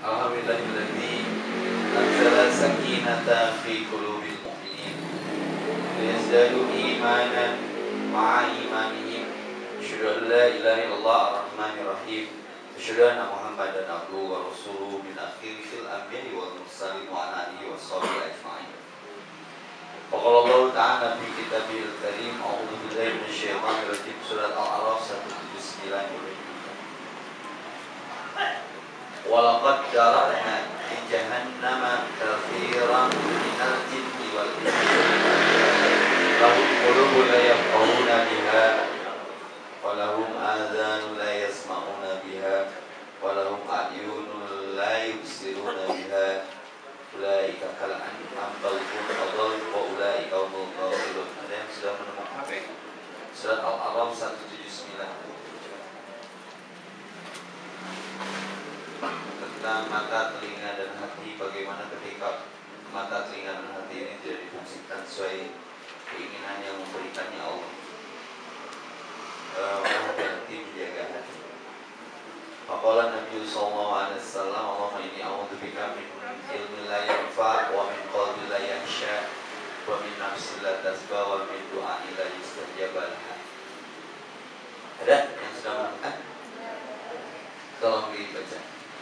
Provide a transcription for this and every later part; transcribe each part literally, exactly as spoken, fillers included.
Alhamdulillahilladzi anzala sakinata fi qulubil mu'minin liyazdadu imanan ma'a imanihim. Asyhadu an la ilaha illallah ar-rahmanir rahim. Asyhadu anna Muhammadan abduhu wa rasuluhu min akhiril anbiya'i wal mursalin wa ala alihi washabihi ajma'in. Faqala Allah Ta'ala fi kitabil karim, a'udzu billahi minasyaitonir rajim, surat Al-A'raf seratus tujuh puluh sembilan. Walaqad dara'na fi jahannama katsiran minal jinni wal insi lahum qulubun la yafqahuna biha wa lahum adhanun la yasma'una biha wa lahum a'yunun la yubsiruna biha ulaika kal an'am bal hum adall wa ulaika humul ghafilun. Ada yang sudah menemukan surat Al-A'raf seratus tujuh puluh sembilan tentang mata, telinga, dan hati. Bagaimana ketika mata, telinga, dan hati ini tidak difungsikan sesuai keinginan yang memberikannya Allah. Hati-hati menjaga hati. Faqala Nabi sallallahu alaihi wasallam, Allahumma inni a'udzubika min ilmin la yanfa' wa min qalbin la yakhsha wa min nafsin la tasba wa min du'ain la yustajaba laha. Ada yang sudah menemukan? Tolong dibaca.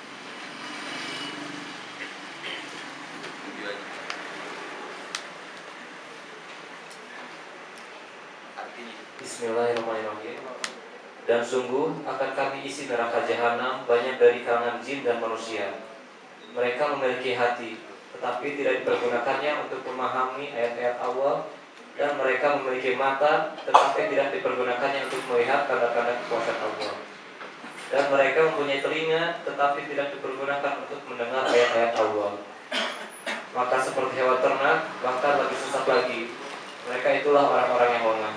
Bismillahirrahmanirrahim. Dan sungguh akan kami isi neraka jahanam banyak dari kalangan jin dan manusia. Mereka memiliki hati, tetapi tidak dipergunakannya untuk memahami ayat-ayat Allah. Dan mereka memiliki mata, tetapi tidak dipergunakannya untuk melihat tanda-tanda kekuasaan Allah. Dan mereka mempunyai telinga, tetapi tidak dipergunakan untuk mendengar ayat-ayat Allah. Maka seperti hewan ternak, bahkan lebih sesat lagi. Mereka itulah orang-orang yang lengah.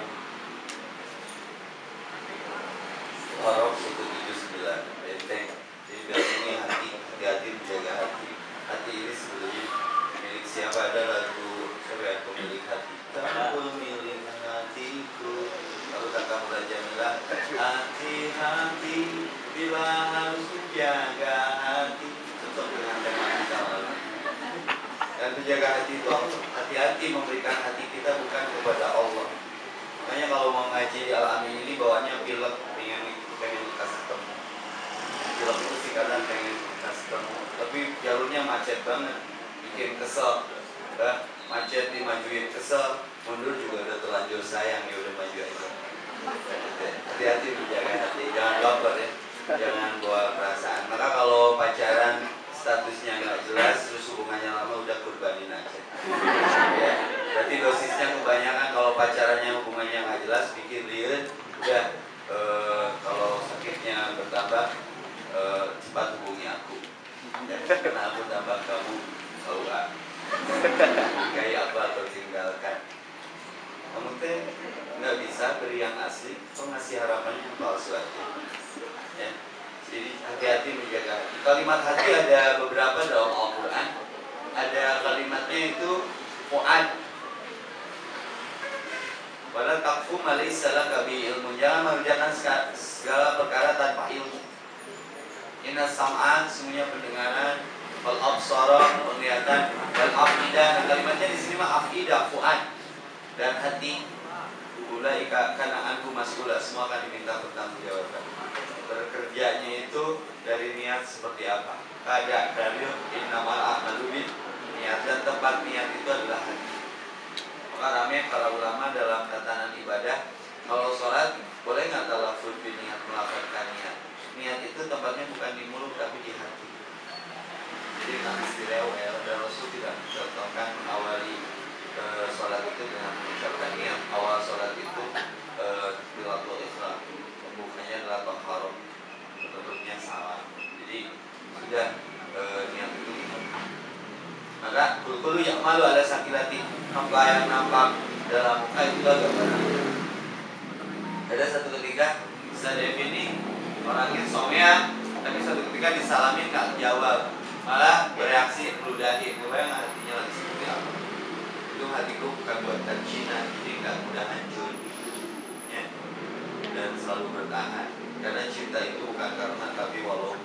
Al-A'raf seratus tujuh puluh sembilan. Benteng. Jadi biar ini hati, hati-hati menjaga hati. Hati ini sebetulnya milik siapa? Ada lagu siapa yang pemilik hati? Kamu pemilik hatiku. Lalu kata Muda Jamilah, hati-hati bila harus menjaga hati. Cocok dengan tema kita lalu. Dan menjaga hati itu hati-hati memberikan hati kita bukan kepada Allah. Makanya kalau mau ngaji di Al-Amin ini bawaannya pilek, pengen pengen kasih temu. Pilek itu sih kadang pengen kasih temu, tapi jalurnya macet banget, bikin kesel. Bah, macet dimajuin kesel, mundur juga udah terlanjur sayang, ya udah maju aja. Hati-hati menjaga hati, jangan baper ya, jangan bawa perasaan. Maka kalau pacaran statusnya nggak jelas, terus hubungannya lama, udah kurbanin aja. Ya, berarti dosisnya kebanyakan. Kalau pacarannya hubungannya nggak jelas, bikin lihat, udah e, kalau sakitnya bertambah, e, cepat hubungi aku. Dan karena aku tambah kamu tahu ah, kayak apa atau tinggalkan. Kamu teh nggak bisa beri yang asli, kok ngasih harapannya yang palsu aja. Ya. Jadi hati-hati menjaga hati. Kalimat hati ada beberapa dalam Al-Quran. Ada kalimatnya itu fu'ad. Wala taqfu ma laysa laka bihi ilmun. Jangan mengerjakan segala perkara tanpa ilmu. Inna sam'an, semuanya pendengaran, wal absara, penglihatan, wal afidah. Nah, kalimatnya di sini mah afidah, fu'ad, dan hati. Ulaika kana anhu mas'ula, semua akan diminta pertanggungjawaban. Bekerjanya itu dari niat seperti apa? Kada dalil innamal a'malu bin niat, dan tempat niat itu adalah hati. Maka ramai para ulama dalam tatanan ibadah, kalau sholat boleh nggak talafuz bin niat, melafazkan niat. Niat itu tempatnya bukan di mulut tapi di hati. Jadi nggak mesti rewel, dan Rasul tidak mencontohkan mengawali e, sholat itu dengan mengucapkan niat. Awal sholat itu bilatul ikhram, pembukanya adalah tahharah, penutupnya salam. Jadi sudah e, niat itu ingat. Maka kul-kulu yang malu ada sakilati, apa yang nampak dalam muka itu agak benar. Ada satu ketika Sadef ini orangnya somea, tapi satu ketika disalamin gak jawab, malah bereaksi meludahi. Kebayang hatinya lagi seperti apa? Itu hatiku bukan buatan Cina, jadi gak mudah hancur ya. Dan selalu bertahan. Karena cinta itu bukan karena tapi walaupun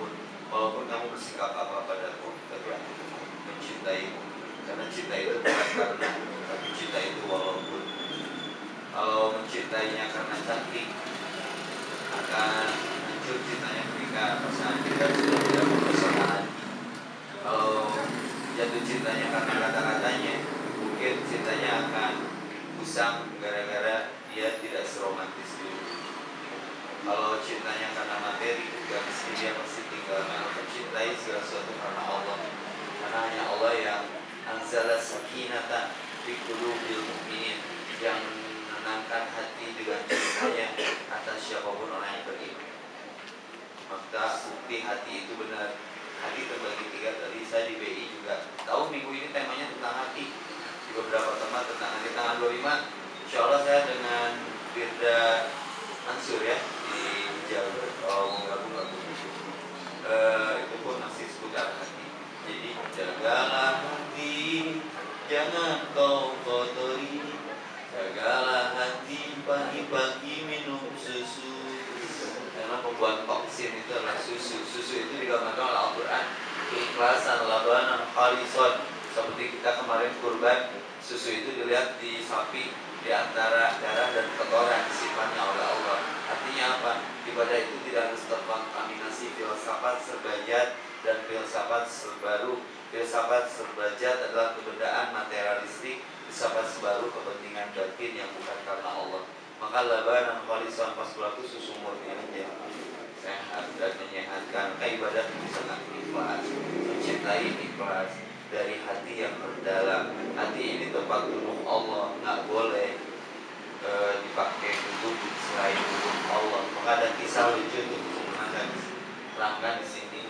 walaupun kamu bersikap apa padaku, tapi aku mencintaimu. Karena cinta itu bukan karena, tapi cinta itu walaupun. Kalau mencintainya karena cantik, akan hancur cintanya ketika pasangan kita sudah tidak mempesona lagi. Kalau jatuh cintanya karena kata-katanya, mungkin cintanya akan usang gara-gara dia tidak seromantis dulu. Kalau cintanya karena materi, ketika miskin dia pasti tinggal. Memang mencintai segala sesuatu karena Allah. Karena hanya Allah yang anzala sakinatan fi qulubil mu'minin, yang menenangkan hati dengan cintanya atas siapapun orang yang beriman. Maka bukti hati itu benar. Hati terbagi tiga. Tadi saya di B I juga tahu minggu ini temanya tentang hati. Di beberapa tempat tentang hati. Tanggal dua puluh lima insya Allah saya dengan Firda Mansur ya di Jawa. Oh, mau gabung-gabung uh, itu pun masih seputar hati. Jadi jagalah hati, jangan kau kotori. Jagalah hati, pagi-pagi minum susu. Karena pembuat toksin itu adalah susu. Susu itu digambarkan oleh Al-Quran keikhlasan, labanan, khalisan. Seperti kita kemarin kurban, susu itu dilihat di sapi di antara darah dan kotoran sifatnya oleh Allah. Artinya apa? Ibadah itu tidak harus terkontaminasi filsafat serbajat dan filsafat serbaru. Filsafat serbajat adalah kebendaan materialistik, filsafat serbaru kepentingan batin yang bukan karena Allah. Maka labanan khalisan pas pelaku susu murni aja, sehat dan menyehatkan. Maka ibadah itu sangat ikhlas, mencintai ikhlas dari hati yang terdalam. Hati ini tempat duduk Allah, nggak boleh e, dipakai duduk selain duduk Allah. Maka ada kisah lucu tuh sebenarnya pelanggan di sini.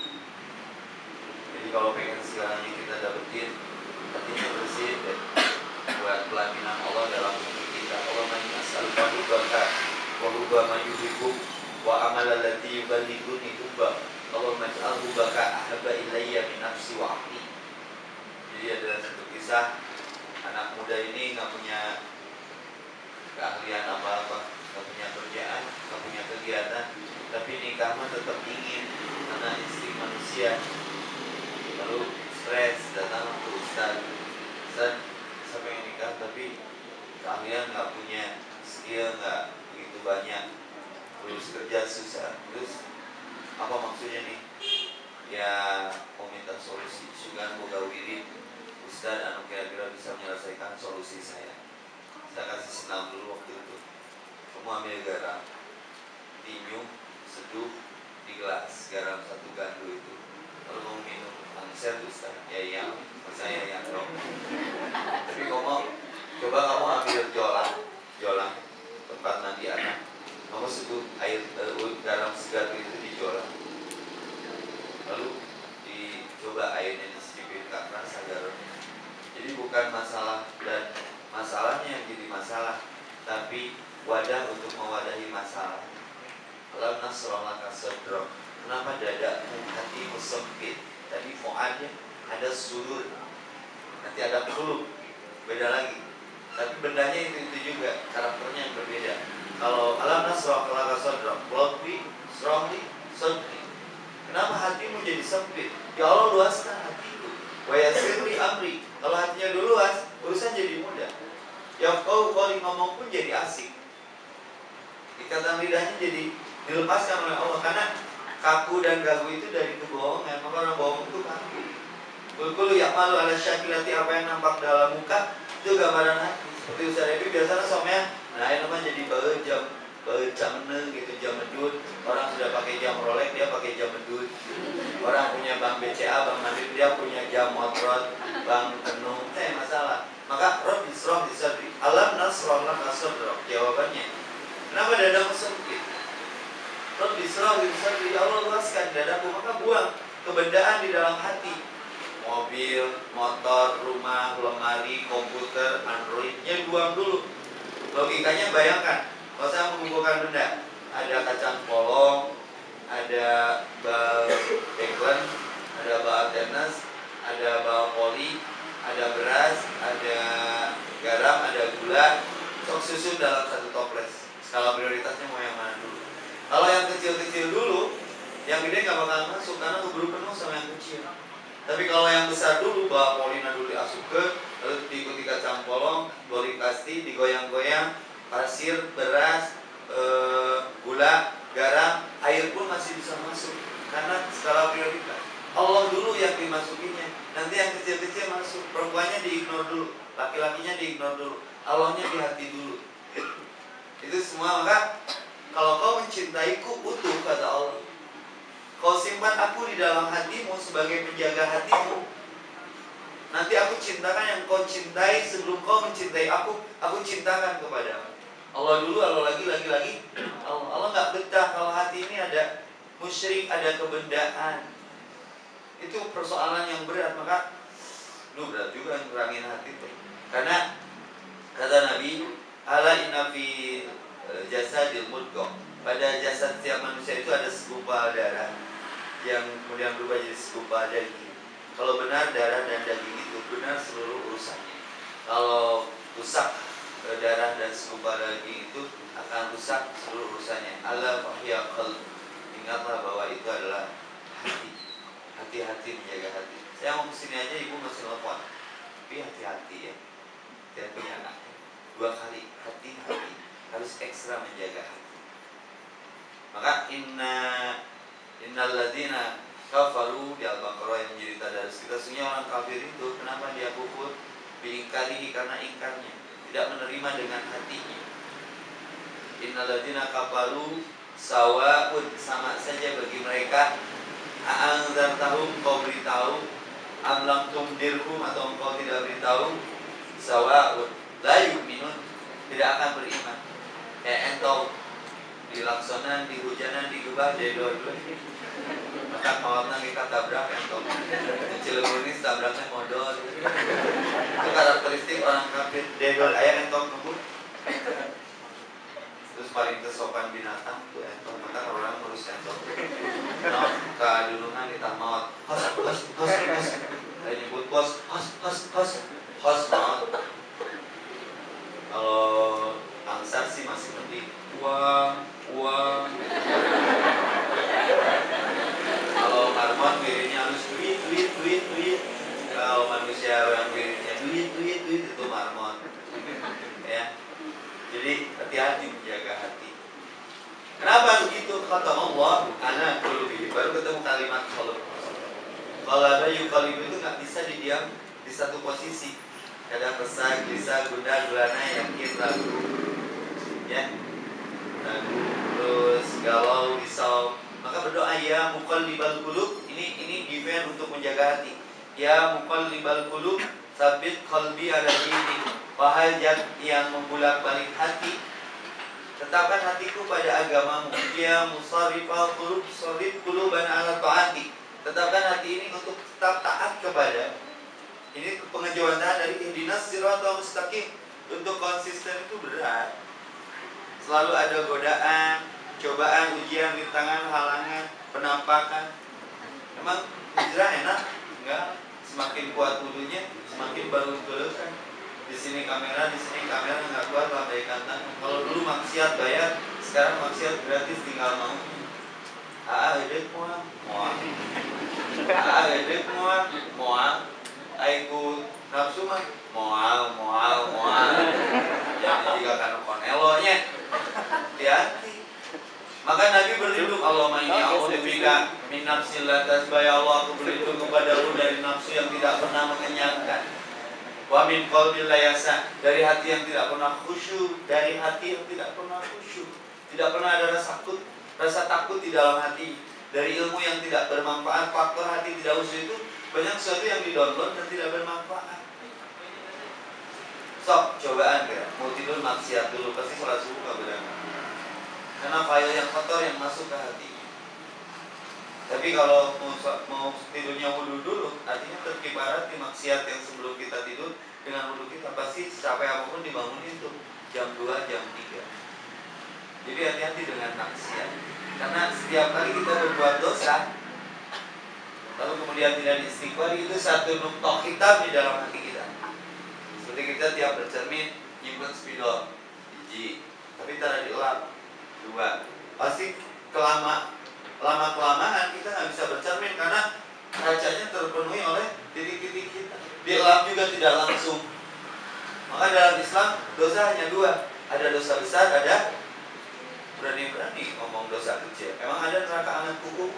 Jadi kalau pengen segalanya kita dapetin, hatinya bersih deh, buat pelaminan Allah dalam hidup kita. Allah menas'aluka hubbaka wa hubba man yuhibbu wa amala allati yuballighuni hubba. Allah menas'al hubbaka ahabba ilayya min nafsi wa aqli. Jadi ada satu kisah, anak muda ini nggak punya keahlian apa-apa, nggak punya kerjaan, nggak punya kegiatan, tapi nikah mah tetap ingin karena insting manusia. Lalu stres, datang ke Ustaz, Ustaz, saya pengen nikah tapi keahlian nggak punya, skill nggak begitu banyak, terus kerja susah. Terus apa maksudnya nih? Ya mau minta solusi, sugan boga wirid Ustaz anu kira-kira bisa menyelesaikan solusi saya. Saya kasih senam dulu waktu itu. Kamu ambil garam, tinyum, seduh di gelas, garam satu gandu itu. Lalu kamu minum, angset Ustaz. Ya yang, saya yang dong. Tapi kamu coba kamu ambil jolang, jolang tempat mandi anak. Kamu seduh air uh, garam segar itu di jolang. Lalu dicoba airnya dicicipin ke rasa garamnya. Jadi bukan masalah dan masalahnya yang jadi masalah, tapi wadah untuk mewadahi masalah. Alam nasrah laka sadrak. Kenapa dadamu, hatimu sempit? Tadi fu'adnya ada sudur, nanti ada qulub, beda lagi. Tapi bendanya itu itu juga, karakternya yang berbeda. Kalau alam nasrah laka sadrak, rabbi srahli sadri. Kenapa hatimu jadi sempit? Ya Allah luaskan hatiku. Wa yassirli amri. Kalau hatinya dulu luas, urusan jadi mudah. Yang kau kalau ngomong pun jadi asik. Ikatan lidahnya jadi dilepaskan oleh Allah. Karena kaku dan gagu itu dari kebohongan. Maka orang bohong itu kaku. Kul-kul ya'malu ala syakilati, apa yang nampak dalam muka itu gambaran hati. Seperti Ustaz Ebi biasanya somnya, nah ini namanya jadi bau jam bau jam eneng gitu, jam medut. Orang sudah pakai jam Rolex, dia pakai jam medut. Orang punya bank B C A, bank Mandiri, dia punya jam motrot, bank Tenung. Eh masalah. Maka Rob Isroh disadri, alam nasroh laka sadrak. Jawabannya, kenapa dadamu sempit? Rob Isroh disadri, ya Allah luaskan dadaku. Maka buang kebendaan di dalam hati. Mobil, motor, rumah, lemari, komputer, Androidnya buang dulu. Logikanya bayangkan, kalau saya mengumpulkan benda, ada kacang polong, ada bal deklen, ada bal tenas, ada bal poli, ada beras, ada garam, ada gula, sok susun dalam satu toples. Skala prioritasnya mau yang mana dulu? Kalau yang kecil-kecil dulu, Yang gede nggak bakal masuk karena keburu penuh sama yang kecil. Tapi kalau yang besar dulu, bawa Polina dulu diasupkan, lalu diikuti kacang polong, bori kasti, digoyang-goyang, pasir, beras, e, gula, garam, air pun masih bisa masuk karena skala prioritas. Allah dulu yang dimasukinya, nanti yang kecil-kecil masuk. Perempuannya diignore dulu, laki-lakinya diignore dulu, Allahnya di hati dulu. Itu semua. Maka kalau kau mencintaiku utuh, kata Allah, kau simpan aku di dalam hatimu sebagai penjaga hatimu. Nanti aku cintakan yang kau cintai sebelum kau mencintai aku. Aku cintakan kepadamu. Allah dulu, Allah lagi, lagi, lagi Allah. Allah gak betah kalau hati ini ada musyrik, ada kebendaan. Itu persoalan yang berat. Maka lu berat juga ngurangin hati itu. Karena kata Nabi, ala inna fi jasadil mudghah, pada jasad setiap manusia itu ada segumpal darah yang kemudian berubah jadi segumpal daging. Kalau benar darah dan daging itu benar seluruh urusannya. Kalau rusak darah dan segumpal daging itu akan rusak seluruh urusannya. Ala fahya qalb, ingatlah bahwa itu adalah hati. Hati-hati menjaga hati. Saya mau kesini aja ibu masih telepon, tapi hati-hati ya. Hati-hati ya. Dua kali hati-hati, harus ekstra menjaga hati. Maka inna innal ladzina kafaru di Al-Baqarah yang menjadi tadarus kita, sesungguhnya orang kafir itu kenapa dia kufur? Biingkarihi, karena ingkarnya, tidak menerima dengan hatinya. Innal ladzina kafaru sawaun, sama saja bagi mereka, a'anzartahum, kau beritahu, am lam tumdirhum, atau engkau tidak beritahu, sawaun la yu'minun, tidak akan beriman. Ya entau di laksonan, di hujanan, di gebah, di dua-dua. Maka mawatna kita tabrak entau. Cilebur ini tabraknya modal. Itu karakteristik orang kafir. Dedol ayah entau kebun. Terus paling kesopan binatang itu entau. Maka orang ngurus entau. No, kadulungan kita mawat. Hos, hos, hos, hos. Saya nyebut bos, hos, hos, hos. Hos mawat. Kalau angsa sih masih penting uang, uang. Kalau marmon wiridnya harus duit, duit, duit, duit. Kalau manusia yang wiridnya duit, duit, duit, itu marmon. Ya. Jadi hati-hati menjaga hati. Kenapa begitu? Kata Allah, ana qulubi. Baru ketemu kalimat qalb. Kalau ada yuqalib itu nggak bisa didiam di satu posisi. Kadang resah, gelisah, gundah, gulana, yakin, ragu, ya, ragu, terus galau, risau. Maka berdoa, ya muqallibal qulub. Ini ini given untuk menjaga hati. Ya muqallibal qulub, sabit qalbi ala dinik. Wahai zat yang membulak-balik hati, tetapkan hatiku pada agamamu. Ya musarrifal qulub, sarrif quluban ala ta'ati. Tetapkan hati ini untuk tetap taat kepada. Ini pengejawannya dari ihdinas siratal mustaqim. Untuk konsisten itu berat. Selalu ada godaan, cobaan, ujian, rintangan, halangan, penampakan. Emang hijrah enak? Enggak. Semakin kuat wudunya, semakin bagus-bagus kan. Di sini kamera, di sini kamera nggak kuat, lambaikan tangan. Kalau dulu maksiat bayar, sekarang maksiat gratis, tinggal mau. Ah, edek mual, mual. Ah, edek mual, mual. Aiku nafsu mah mual, mual, mual. Jadi juga kan konelonya. Hati-hati. Maka Nabi berlindung, Allahumma inni a'udzubika min nafsil la tasbaya. Allah, aku berlindung kepadamu dari nafsu yang tidak pernah mengenyangkan. Wa min qalbil la yasa, dari hati yang tidak pernah khusyuk, dari hati yang tidak pernah khusyuk. Tidak pernah ada rasa takut, rasa takut di dalam hati. Dari ilmu yang tidak bermanfaat, faktor hati tidak khusyuk itu banyak sesuatu yang di-download dan tidak bermanfaat. Sok, cobaan ya. Mau tidur maksiat dulu, pasti sholat subuh gak berangkat. Karena file yang kotor yang masuk ke hati. Tapi kalau mau, mau tidurnya wudu dulu, artinya terkibarat di maksiat yang sebelum kita tidur. Dengan wudu kita pasti capek apapun dibangunin tuh jam dua, jam tiga. Jadi hati-hati dengan maksiat. Karena setiap kali kita berbuat dosa, lalu kemudian tidak istighfar, itu satu nuktoh hitam di dalam hati kita. Seperti kita tiap bercermin nyimpen spidol biji, tapi tidak dielap dua, pasti kelama lama-kelamaan kita nggak bisa bercermin karena kacanya terpenuhi oleh titik-titik kita. Dilap juga tidak langsung. Maka dalam Islam dosa hanya dua, ada dosa besar, ada berani-berani ngomong dosa kecil. Emang ada neraka anak kuku?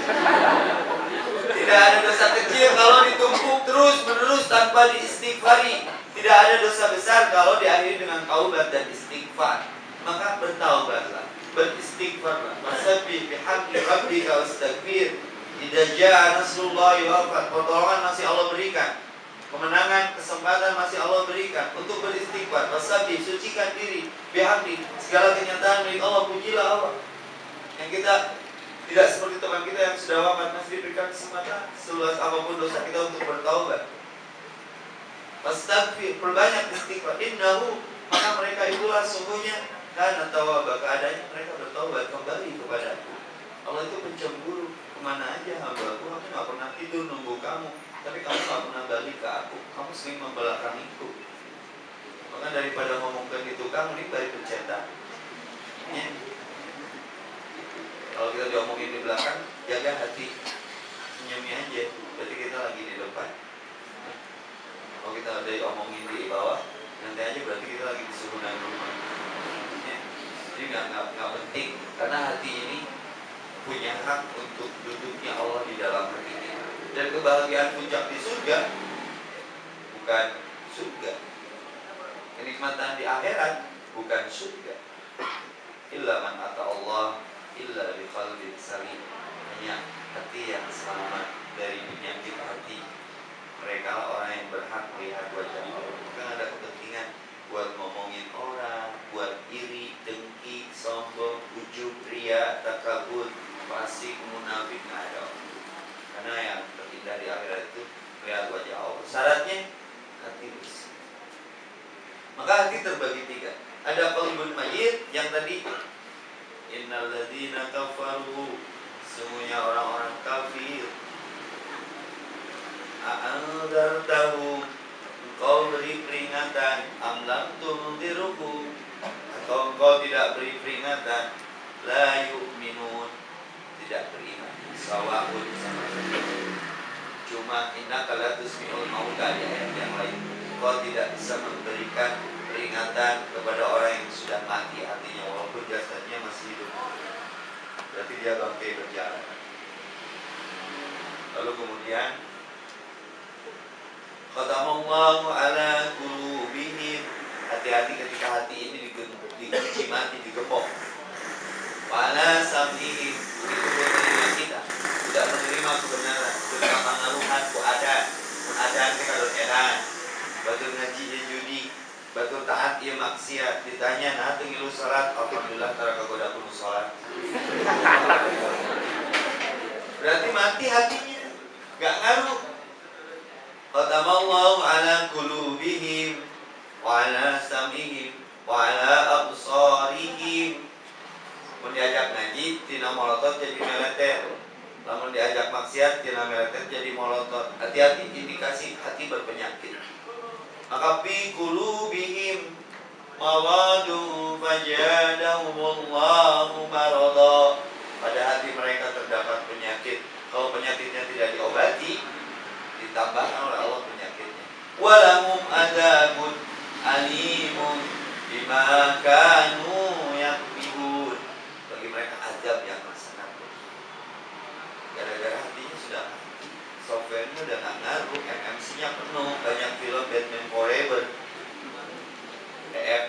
Tidak ada dosa kecil kalau ditumpuk terus menerus tanpa diistighfari. Tidak ada dosa besar kalau diakhiri dengan taubat dan istighfar. Maka bertaubatlah, beristighfarlah. Wasabbih bihamdi rabbika wastaghfir. Idza jaa nasrullahi wal fath. Pertolongan masih Allah berikan. Kemenangan, kesempatan masih Allah berikan untuk beristighfar. Wasabbih, sucikan diri. Bihamdi, segala kenyataan milik Allah, pujilah Allah. Yang kita tidak seperti teman kita yang sudah wafat, masih diberikan kesempatan seluas apapun dosa kita untuk bertaubat. Wastaghfir, perbanyak istighfar. Innahu, maka mereka itulah sungguhnya karena tawabah, keadaannya mereka bertaubat kembali kepada Aku. Allah itu pencemburu. Kemana aja hamba-Ku? Aku gak pernah tidur nunggu kamu, tapi kamu gak pernah balik ke Aku. Kamu sering membelakangiku. Maka daripada ngomongkan itu kamu, ini balik pencetak ya. Kalau kita diomongin di belakang, jaga hati, senyumi aja, berarti kita lagi di depan. Kalau kita ada diomongin di bawah, nanti aja berarti kita lagi di suhunan rumah ya. Jadi gak, gak, gak penting, karena hati ini punya hak untuk duduknya Allah di dalam hati kita. Dan kebahagiaan puncak di surga bukan surga, kenikmatan di akhirat bukan surga. Illa man ata Allah illa bi qalbin salim. Hanya hati yang selamat dari penyakit hati. Mereka orang yang berhak melihat wajah Allah. Bukan ada kepentingan buat ngomongin orang, buat iri, dengki, sombong, ujub, ria, takabur, fasik, munafik, nggak ada. Karena yang terindah di akhirat itu melihat wajah Allah. Syaratnya hati bersih. Maka hati terbagi tiga. Ada qalbun mayyit yang tadi innal ladzina kafaru, semuanya orang-orang kafir. A'anzartahum, engkau beri peringatan, am lam tunziruhum, atau engkau tidak beri peringatan, la yu'minun, tidak beriman. Sawa'un, sama saja. Cuma innaka la tusmi'ul mauta, di ayat yang lain. Engkau tidak bisa memberikan peringatan kepada orang yang sudah mati, artinya walaupun jasadnya masih hidup, berarti dia bangkai berjalan. Lalu kemudian khatamallahu ala qulubihim, hati-hati ketika hati ini dikunci mati, digembok. Wala samihim, itu menerima kita, tidak menerima kebenaran, tidak pengaruhan keadaan, keadaan kita harus edan, batur ngaji dan judi, batur taat ia maksiat, ditanya nah tengilu salat, alhamdulillah tara kagoda kudu salat. Berarti mati hatinya, gak ngaruh. Khatamallahu ala qulubihim wa ala sam'ihim wa ala absarihim. Mun diajak ngaji tina molotot jadi meletet, lamun diajak maksiat tina meletet jadi molotot. Hati-hati, indikasi hati berpenyakit. Maka fi qulubihim maradun fajadahumullahu marada. Pada hati mereka terdapat penyakit. Kalau penyakitnya tidak diobati, ditambahkan oleh Allah penyakitnya. Walahum adzabun alimun bima kanu yakbihun. Bagi mereka azab yang sangat pedih. Gara-gara hatinya sudah mati, softwarenya udah nggak ngaruh, M M C-nya penuh, banyak film Batman Forever, D F.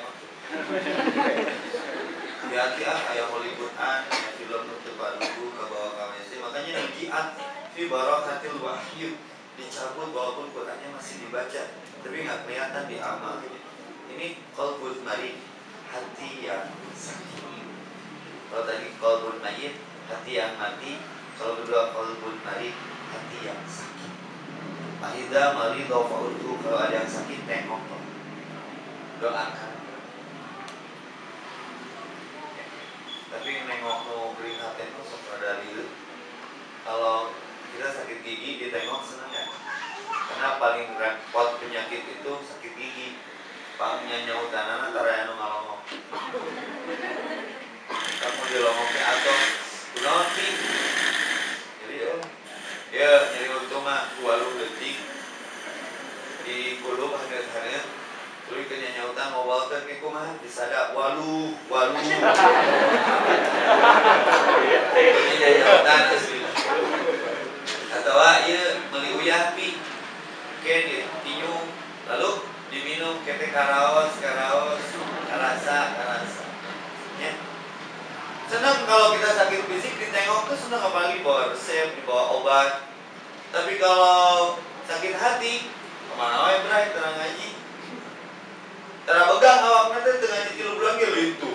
Hati-hati ah, kayak Hollywoodan, kayak film untuk baruku ke bawah K W C. Makanya nujiat fi barakatil wahyu, dicabut walaupun Qurannya masih dibaca, tapi nggak kelihatan di amal. Ini qalbun marid, hati yang sakit. Kalau tadi qalbun mayyit, hati yang mati. Kalau kedua qalbun marid, hati yang sakit. Fa'idza marida fa'udhu, kalau ada yang sakit tengok, doakan. Tapi nengok mau keringatin tuh saudara itu. Kalau kita sakit gigi ditengok senang ya? Karena paling repot penyakit itu sakit gigi. Pangnya nyautanana tarayanu ngalongok. Kamu dilongok ke atau Kunaon pi? Jadi oh, ya nyeri untung mah walu leutik di kulub hangat-hangat. Tuluy ke nyanyautan ngowalkeun ke kumaha disada walu walu. Ini nyanyautan asli. Atawa ieu meuli uyah pi. Oke di tinyung lalu diminum kete karaos karaos karasa karasa. Ya. Senang kalau kita sakit fisik ditengok tuh senang apalagi bawa resep, dibawa obat. Tapi kalau sakit hati, kemana wae bray, terang ngaji. Terang begang awak nanti tengah tilu bulan gitu.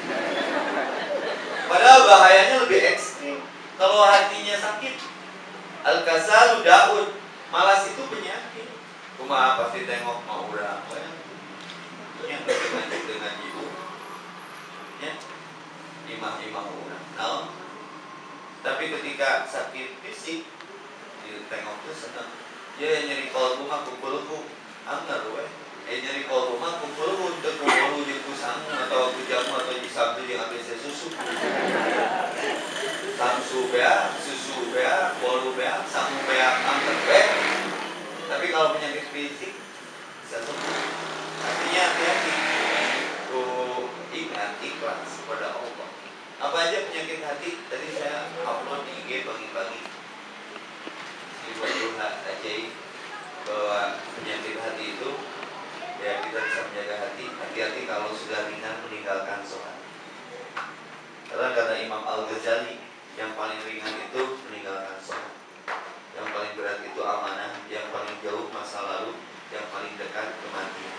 Padahal bahayanya lebih ekstrim. Kalau hatinya sakit, al-kasalu daud, malas itu penyakit. Kumaha pasti tengok mau urang we. Yang ngaji dengan ibu. Ya. Imah-imah urang. Nah, tapi ketika sakit fisik ditengok tuh seneng. Ya nyeri kolbu mah kumpulku anger we. Eh nyeri kolbu mah kumpulku teu kumpul di kusang atau kujamu atau di sabtu yang A B C susu. Samsu bea, susu bea, bolu bea, samu bea, anger bea. Tapi kalau penyakit fisik bisa sembuh. Artinya hati-hati. Tuh ingat ikhlas pada Allah. Apa aja penyakit hati? Tadi saya upload di I G pagi-pagi di buat ajaib bahwa penyakit hati itu ya kita bisa menjaga hati. Hati-hati kalau sudah ringan meninggalkan sholat. Karena kata Imam Al-Ghazali yang paling ringan itu meninggalkan sholat, yang paling berat itu amanah, yang paling jauh masa lalu, yang paling dekat kematian.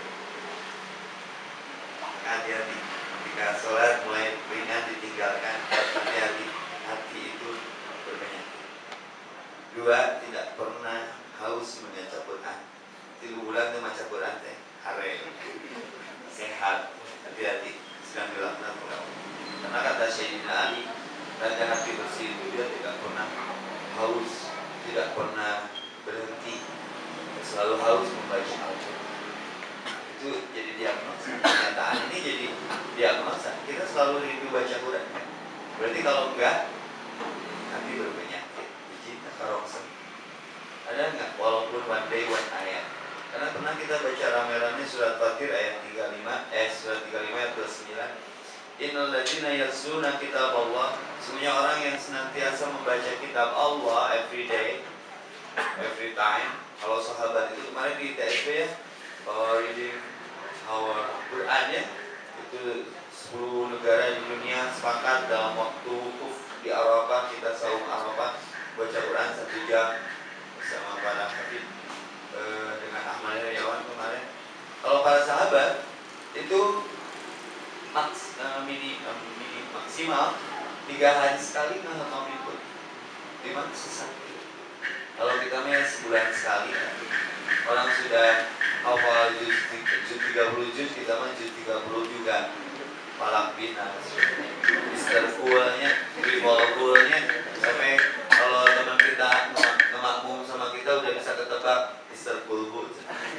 Hati-hati jika sholat mulai ringan ditinggalkan, hati-hati, hati itu berpenyakit. Dua, tidak pernah haus membaca Quran. Tiga bulan itu baca Quran teh hare sehat. Hati-hati sedang dilakukan Quran. Karena kata Sayyidina Ali, raja hati bersih itu dia tidak pernah haus, tidak pernah berhenti, selalu haus membaca Al-Quran. Itu jadi diagnosa. Kenyataan ini jadi diagnosa. Kita selalu rindu baca Quran. Berarti kalau enggak, hati berpenyakit. Biji takaroksen. Ada enggak? Walaupun one day one ayat. Karena pernah kita baca rame-rame surat Fatir ayat tiga puluh lima, eh surat tiga puluh lima ayat dua puluh sembilan. Innal ladzina yasluna kitab Allah. Semuanya orang yang senantiasa membaca kitab Allah every day, every time. Kalau sahabat itu kemarin di T S B ya, Power Reading Our Quran ya, itu sepuluh negara di dunia sepakat dalam waktu wukuf di Arafah, kita saum Arafah baca Quran satu jam bersama para habib e, dengan Ahmad Heriawan kemarin. Kalau para sahabat itu maks, uh, mini, uh, mini maksimal tiga hari sekali nggak ikut lima sesat. Kalau kita mah sebulan sekali, orang sudah hafal juz tiga puluh juz, kita mah juz tiga puluh juga malak binas, mister fullnya, ribol fullnya, sampai kalau teman kita ngemakmum sama kita udah bisa ketebak mister full full.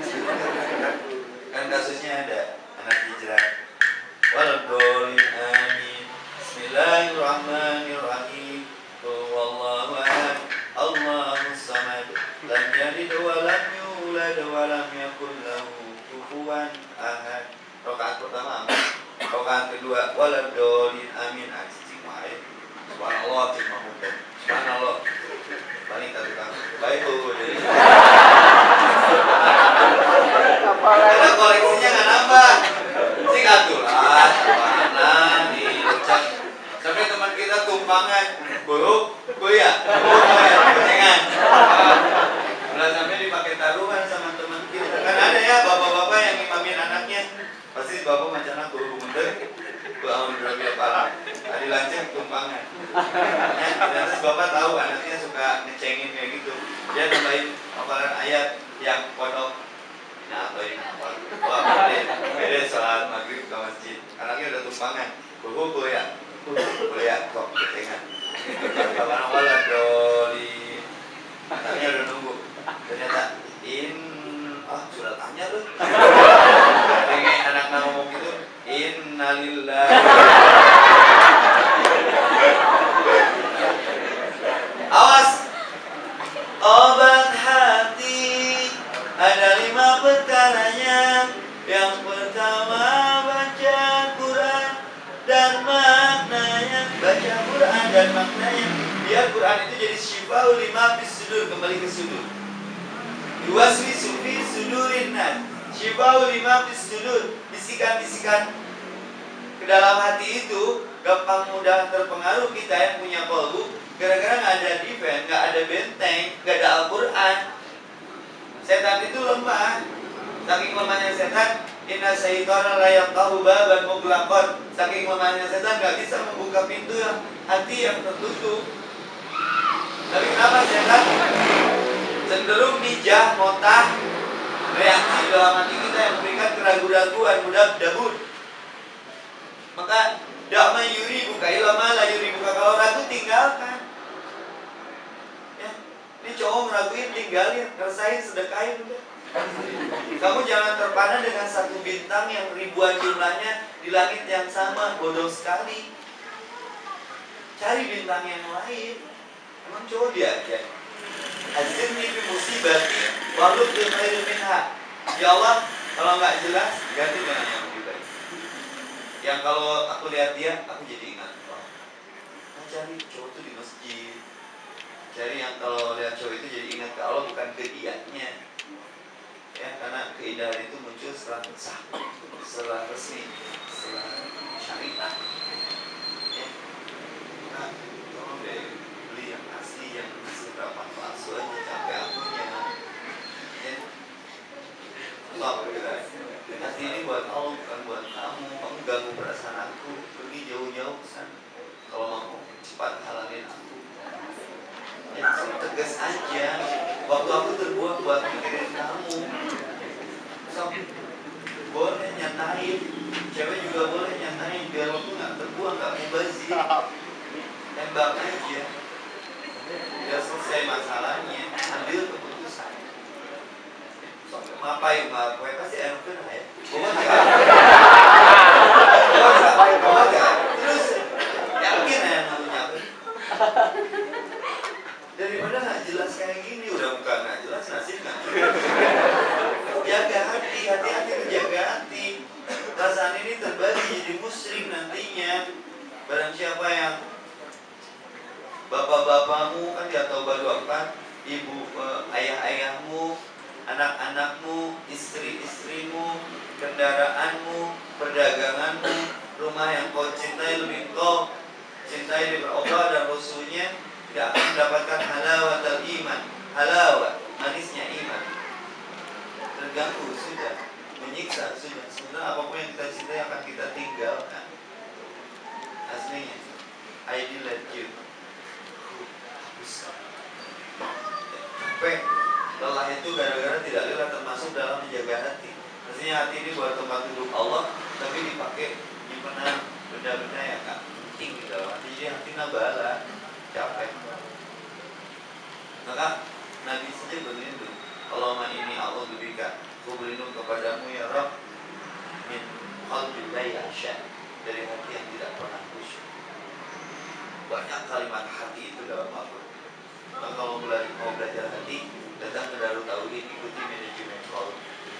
Kan kasusnya ada anak hijrah. Waladhdallin amin. Bismillahirrahmanirrahim. Wallahu ahad. Allahus samad. Lam yalid wa lam yulad wa lam yakul lahu kufuwan ahad. Rakaat pertama amin. Rakaat kedua waladhdallin amin. Cicing wae. Subhanallah cing mahmud. Subhanallah. Balik ka tukang. Baik Bu. Karena koleksinya enggak nambah. Sing atulah, mana diucap. Sampai teman kita tumpangan, buruk, buya, buruk, buya, boncengan. Udah sampai dipakai taruhan sama teman kita. Kan ada ya bapak-bapak yang imamin anaknya. Pasti bapak macam anak guru mundur, gua mundur dia pala. Tadi lanceng tumpangan. Ya, terus bapak tahu anaknya suka ngecengin kayak gitu. Dia tambahin hafalan ayat yang pondok. Nah, atau ini apa? Wah, beda, beda sholat maghrib ke masjid. Anaknya udah tumpangan, buku kuliah, kuliah kok ketengan. Kapan awal doli, anaknya udah nunggu. Ternyata in, ah sudah tanya tuh. Dengan anak ngomong gitu, innalillahi. Ada lima perkaranya. Yang pertama baca Quran dan maknanya. Baca Quran dan maknanya. Biar Quran itu jadi syifa'ul lima fis sudur. Kembali ke sudur. Yuwaswisu fi sudurin nas. Syifa'ul lima fis sudur. Bisikan-bisikan ke dalam hati itu gampang mudah terpengaruh kita yang punya kolbu. Gara-gara nggak ada defense, nggak ada benteng, nggak ada Al-Quran. Setan itu lemah. Saking lemahnya setan, inna syaitana la yafqahu baban mughlaqan. Saking lemahnya setan nggak bisa membuka pintu yang hati yang tertutup. Tapi kenapa setan cenderung mijah, motah, reaksi dalam hati kita yang memberikan keraguan-keraguan, mudah-mudahan. Maka dakma yuri buka ilama la yuri buka. Kalau ragu tinggalkan. Ya, ini cowok meraguin tinggalin, ngerasain sedekahin udah. Kamu jangan terpana dengan satu bintang yang ribuan jumlahnya di langit yang sama, bodoh sekali. Cari bintang yang lain. Emang cowok diajak. Azirni fi musibati waluk bil khairu minha. Ya Allah, kalau nggak jelas ganti dengan yang lebih baik. Yang kalau aku lihat dia, aku jadi ingat. Oh, nah, cari cowok itu di masjid. Cari yang kalau lihat cowok itu jadi ingat ke Allah, bukan ke dianya. Ya, karena keindahan itu muncul setelah sah, setelah resmi, setelah syariah. Ya, nah, tolong deh beli yang asli, yang asli berapa palsu aja, capek akunya. Ya, stop gitu. Hati ini buat Allah, bukan buat kamu. Kamu ganggu perasaan aku, pergi jauh-jauh ke sana. Kalau mau cepat halalin aku. Ya, tegas aja. Waktu aku terbuat buat mikirin kamu. So, boleh nyatain. Cewek juga boleh nyatain. Biar waktu gak terbuang, gak mubazir. Tembak aja. Biar selesai masalahnya. Ambil keputusan. So, ngapain Pak? Kue pasti enak ya. Bawa gak? Bawa gak? Bawa gak? Terus yakin ya namanya. Daripada gak jelas kayak gini. Udah bukan gak jelas, nasib gak jelas. Jaga hati, hati-hati menjaga hati. Perasaan ini terbagi jadi musyrik nantinya. Barang siapa yang bapak-bapakmu kan dia tahu baru apa, ibu, eh, ayah-ayahmu, anak-anakmu, istri-istrimu, kendaraanmu, perdaganganmu, rumah yang kau cintai lebih kau cintai daripada Allah dan Rasulnya, tidak akan mendapatkan halawat iman, halawat manisnya iman. Terganggu sudah, menyiksa sudah. Sebenarnya apapun yang kita cintai akan kita tinggalkan. Aslinya, I did let you. Capek, lelah itu gara-gara tidak lelah termasuk dalam menjaga hati. Maksudnya hati ini buat tempat duduk Allah, tapi dipakai nyimpenan benda-benda yang gak penting di dalam hati. Jadi hati nabala, capek. Maka Nabi saja berlindung. Allahumma ini Allah berikan, aku berlindung kepadamu ya Rabb min qalbi la yahsha, dari hati yang tidak pernah khusyuk. Banyak kalimat hati itu dalam Al-Quran. Maka kalau belajar, mau belajar hati, datang ke Darut Tauhid, ikuti manajemen qalb.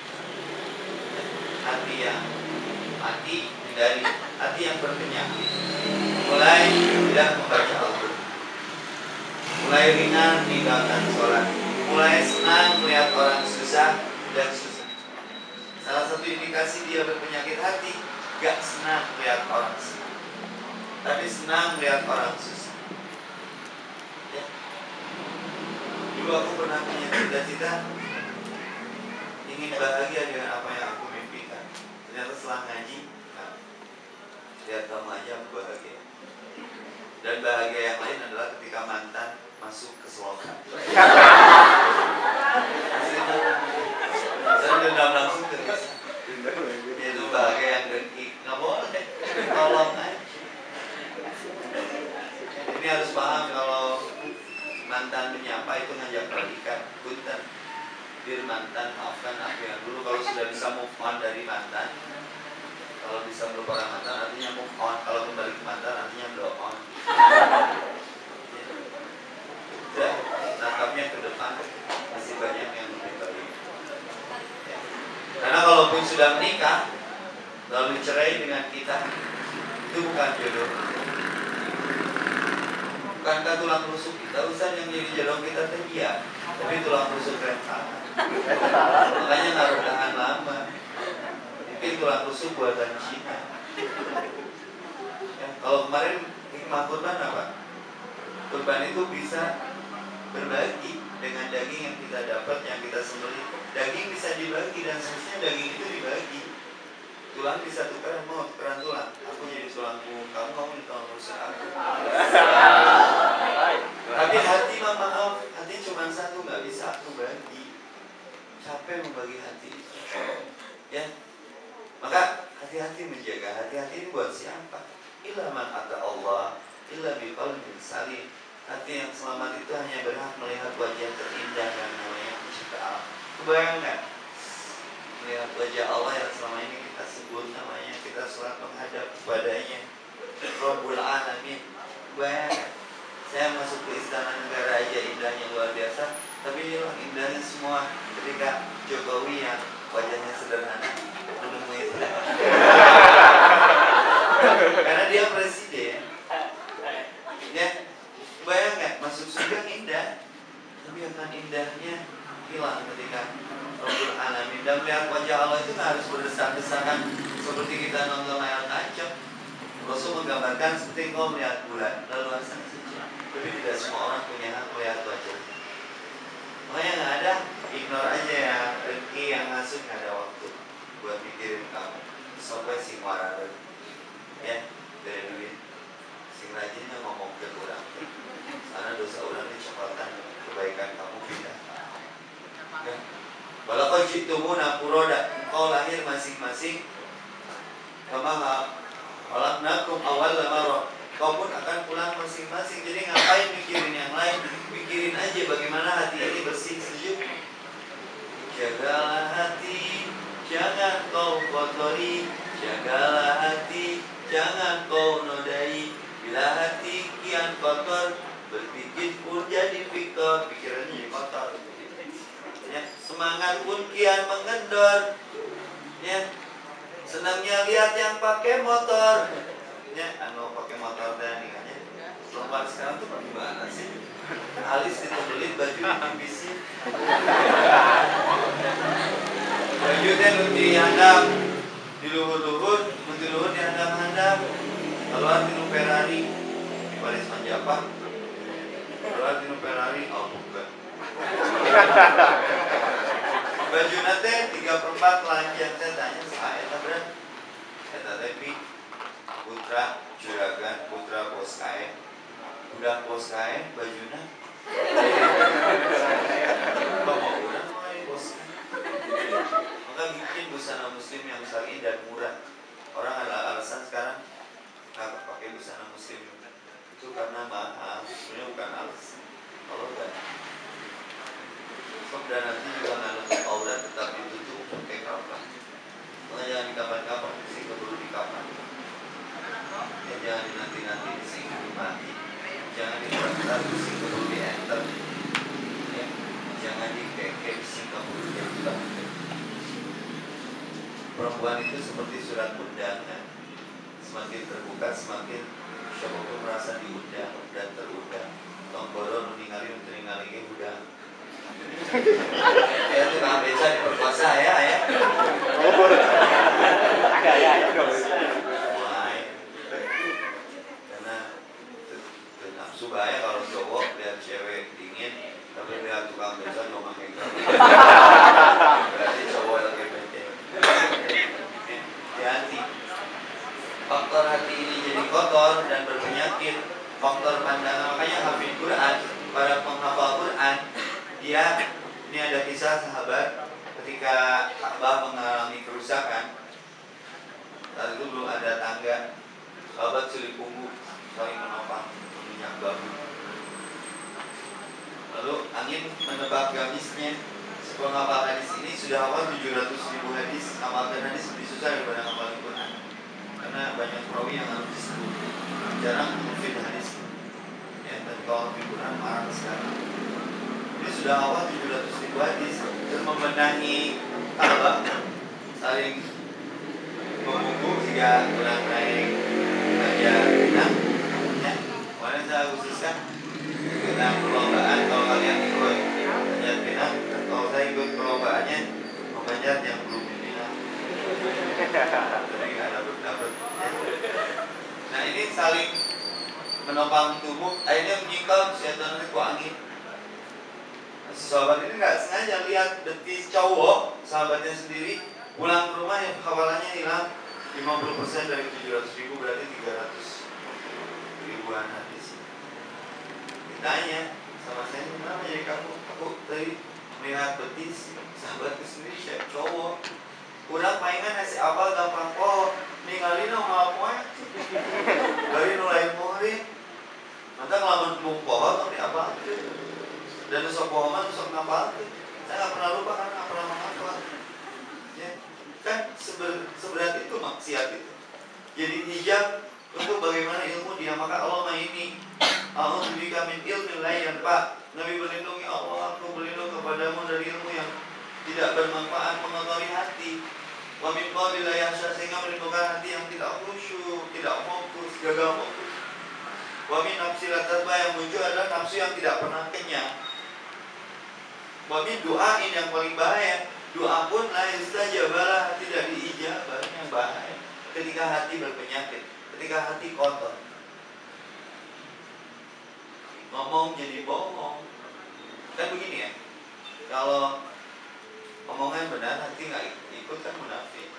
Hati yang mati, hindari hati yang berpenyakit. Mulai tidak membaca Al-Quran, mulai ringan tinggalkan sholat, mulai senang melihat orang susah dan susah. Salah satu indikasi dia berpenyakit hati, gak senang melihat orang senang, tapi senang melihat orang susah. Ya. Dulu aku pernah punya cita-cita ingin bahagia dengan apa yang aku mimpikan. Ternyata setelah ngaji, nah, lihat kamu aja aku bahagia. Dan bahagia yang lain adalah ketika mantan masuk ke selokan. Saya dendam langsung ke dia. Itu bahagia yang dengki. Nggak boleh, tolong aja. Ini harus paham kalau mantan menyapa itu ngajak balikan. Punten, dir mantan, maafkan aku yang dulu. Kalau sudah bisa move on dari mantan, kalau bisa melupakan mantan artinya move on. Kalau kembali ke mantan artinya blow on. Udah, tangkapnya ke depan masih banyak yang lebih baik. walaupun sudah menikah lalu cerai dengan kita, itu bukan jodoh. Bukankah tulang rusuk kita, Ustaz, yang jadi jodoh kita teh dia, tapi tulang rusuk rem tangan. Makanya nggak tahan lama. Mungkin tulang rusuk buatan Cina. Ya, kalau kemarin hikmah kurban apa? Kurban itu bisa berbagi dengan daging yang kita dapat, yang kita sembelih. Daging bisa dibagi dan seharusnya daging itu dibagi. Tulang bisa tukeran, mau tukeran tulang. Aku jadi tulangku, kamu kamu di tulang rusuk aku. Tapi hati mah maaf, hati cuma satu, nggak bisa aku bagi. Capek membagi hati. Ya, maka hati-hati menjaga. Hati-hati ini buat siapa? Illa man ata Allah, illa biqalbin salim. Hati yang selamat itu hanya berhak melihat wajah terindah dan mulia pencipta alam. Kebayang nggak? Melihat wajah Allah yang selama ini kita sebut namanya, kita sholat menghadap kepadanya, Rabbul Alamin. Kebayang nggak? Saya masuk ke istana negara aja indahnya luar biasa, tapi inilah indahnya semua ketika Jokowi yang wajahnya sederhana menemui saya. Karena dia presiden. Ya, bayang nggak, masuk surga indah, tapi akan indahnya hilang ketika Rabbul Alamin. Dan melihat wajah Allah itu nggak harus berdesak-desakan seperti kita nonton layar tancap. Rasul menggambarkan seperti kau melihat bulan lalu asal saja, tapi tidak semua orang punya hak melihat wajah. Makanya nggak ada, ignore aja ya, rezeki yang masuk nggak ada waktu buat mikirin kamu. Sampai si marah, ya dari duit, sing rajinnya ngomong ke orang. Karena dosa orang dicepatan, kebaikan kamu pindah. Ya. Walaupun jitumuna puroda, kau lahir masing-masing, kamaha walaknakum awal lamaro. Kau pun akan pulang masing-masing. Jadi ngapain mikirin yang lain? Mikirin aja bagaimana hati ini bersih, sejuk. Jagalah hati, jangan kau kotori. Jagalah hati, jangan kau nodai. Bila hati kian kotor, berpikir pun jadi pikir. Pikirannya jadi kotor. Ya, semangat pun kian mengendor. Ya, senangnya lihat yang pakai motor. Ya, anu pakai motor dan ingatnya. Perempuan sekarang tuh gimana sih? Alis ditebelin, baju ditipisin. Baju teh nu dihandap di luhur-luhur, nu di luhur dihandap-handap. Keluar di nu Ferrari, di Paris Manjapa. Keluar di nu Ferrari, oh bukan. Baju nate tiga per empat lanjang teh tanya saya eta berat. Eta teh pi putra juragan, putra bos kain. Udah bos kain bajuna. Kamu udah mulai bos kain. Maka bikin busana muslim yang syar'i dan murah. Orang ada alasan sekarang nggak pakai busana muslim itu karena mahal. Sebenarnya bukan alasan. Kalau enggak dan nanti juga nggak nutup aurat, tetap ditutup pakai kapan. Makanya jangan di kapan-kapan, sih keburu di kapan. Ya, jangan dinanti-nanti, sih mati. Jangan diperketat, sih keburu di enter. Ya, jangan dikekek, sih keburu di enter. Perempuan itu seperti surat undangan. Semakin terbuka, semakin siapapun merasa diundang dan terundang. Tongkoro ningali untuk ningali udang. Ya itu kan beca diperkosa ya ya. Ada ya ya. Mulai. Karena itu nafsu bahaya kalau cowok lihat cewek dingin, tapi lihat tukang beca cuma mereka. Berarti cowok lagi bete. Hati-hati. Faktor hati ini jadi kotor dan berpenyakit. Faktor pandangan, makanya hafid Quran, para penghafal Quran, dia ini ada kisah sahabat ketika Ka'bah mengalami kerusakan. Saat itu belum ada tangga, sahabat sulit punggung saling menopang minyak bambu. Lalu angin menebak gamisnya. Sebuah hafal hadis ini sudah hafal tujuh ratus ribu hadis. Hafalkan hadis lebih susah daripada hafal Quran, karena banyak perawi yang harus disebut. Jarang mungkin hadis. Ya, dan kalau hafal Quran marah sekarang. Ini sudah awal tujuh ratus ribu hadis dan membenahi Ka'bah saling membungkuk sehingga kurang naik aja pinang. Ya, kemarin saya khususkan tentang perlombaan. Kalau kalian ikut manjat pinang, kalau saya ikut perlombaannya memanjat yang belum pinang. Jadi nggak dapat dapat. Ya. Nah ini saling menopang tubuh, akhirnya menyingkap setan itu angin. Si sahabat ini nggak sengaja lihat betis cowok sahabatnya sendiri pulang ke rumah yang hafalannya hilang lima puluh persen dari tujuh ratus ribu, berarti tiga ratus ribuan hadis. Ditanya sama saya, kenapa jadi kamu? Aku tadi melihat betis sahabatku sendiri, saya cowok kurang palingan nasi apal gampang kok ninggalin sama apa dari nulain murid maka ngelamun bung pohon atau di apa dan nusok pohoman nusok ngapal saya nggak pernah lupa karena nggak pernah menghafal ya kan seber, seberat itu maksiat itu. Jadi hijab untuk bagaimana ilmu dia, maka Allah mah ini Allah berikan min ilmi lain Pak. Nabi berlindung, ya Allah aku berlindung kepadamu dari ilmu yang tidak bermanfaat, mengotori hati. Wa min qalbi la yahsha, sehingga melindungkan hati yang tidak khusyuk, tidak fokus, gagal fokus. Wa min nafsi la tadba, yang muncul adalah nafsu yang tidak pernah kenyang. Wa min du'ain, yang paling bahaya, doa pun la yustajabalah, tidak diijabah, yang bahaya. Ketika hati berpenyakit, ketika hati kotor, ngomong jadi bohong. Kan begini ya, kalau omongan benar, hati nggak ikut kan munafik.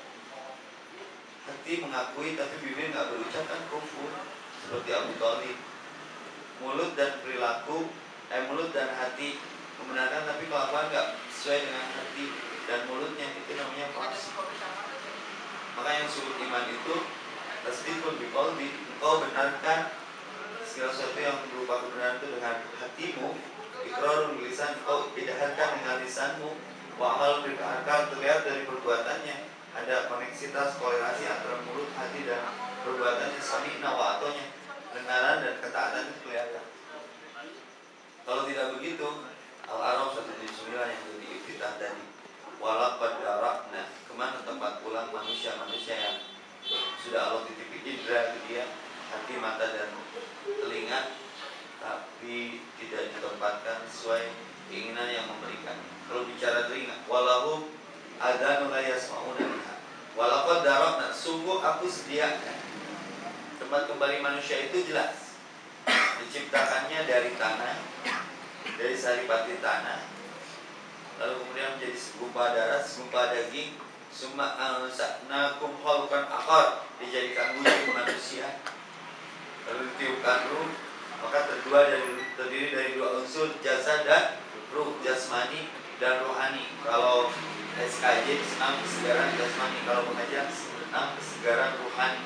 Hati mengakui tapi bibir nggak berucap kan kufur. Seperti Abu Thalib. Mulut dan perilaku, eh mulut dan hati membenarkan tapi kelakuan nggak sesuai dengan hati dan mulutnya, itu namanya fasik. Maka yang surut iman itu tasdiqun biqalbi, engkau benarkan segala sesuatu yang berupa kebenaran itu dengan hatimu, iqrarun lisan, engkau idaharkan dengan lisanmu, wa amal bil akal, terlihat dari perbuatannya. Ada koneksitas, korelasi antara mulut, hati dan perbuatannya. Sami'na wa atonya, dengaran dan ketaatan itu kelihatan. Kalau tidak begitu, Al-A'raf seratus tujuh puluh sembilan yang jadi iftitah tadi, walaqad darakna, kemana tempat pulang manusia-manusia yang sudah Allah titipi indra ke dia, hati, mata dan telinga, tapi tidak ditempatkan sesuai keinginan yang memberikan. Kalau bicara telinga, walahu adanu la yasma'una biha, walaqad darakna, sungguh aku sediakan tempat kembali manusia itu jelas diciptakannya dari tanah, dari saripati tanah, lalu kemudian menjadi segumpal darah, segumpal daging, summa ansa'nakum khalqan akhar, dijadikan wujud manusia, lalu ditiupkan ruh, maka terdua dari terdiri dari dua unsur, jasad dan ruh, jasmani dan rohani. Kalau S K J senang kesegaran jasmani, kalau mengajar senang kesegaran rohani.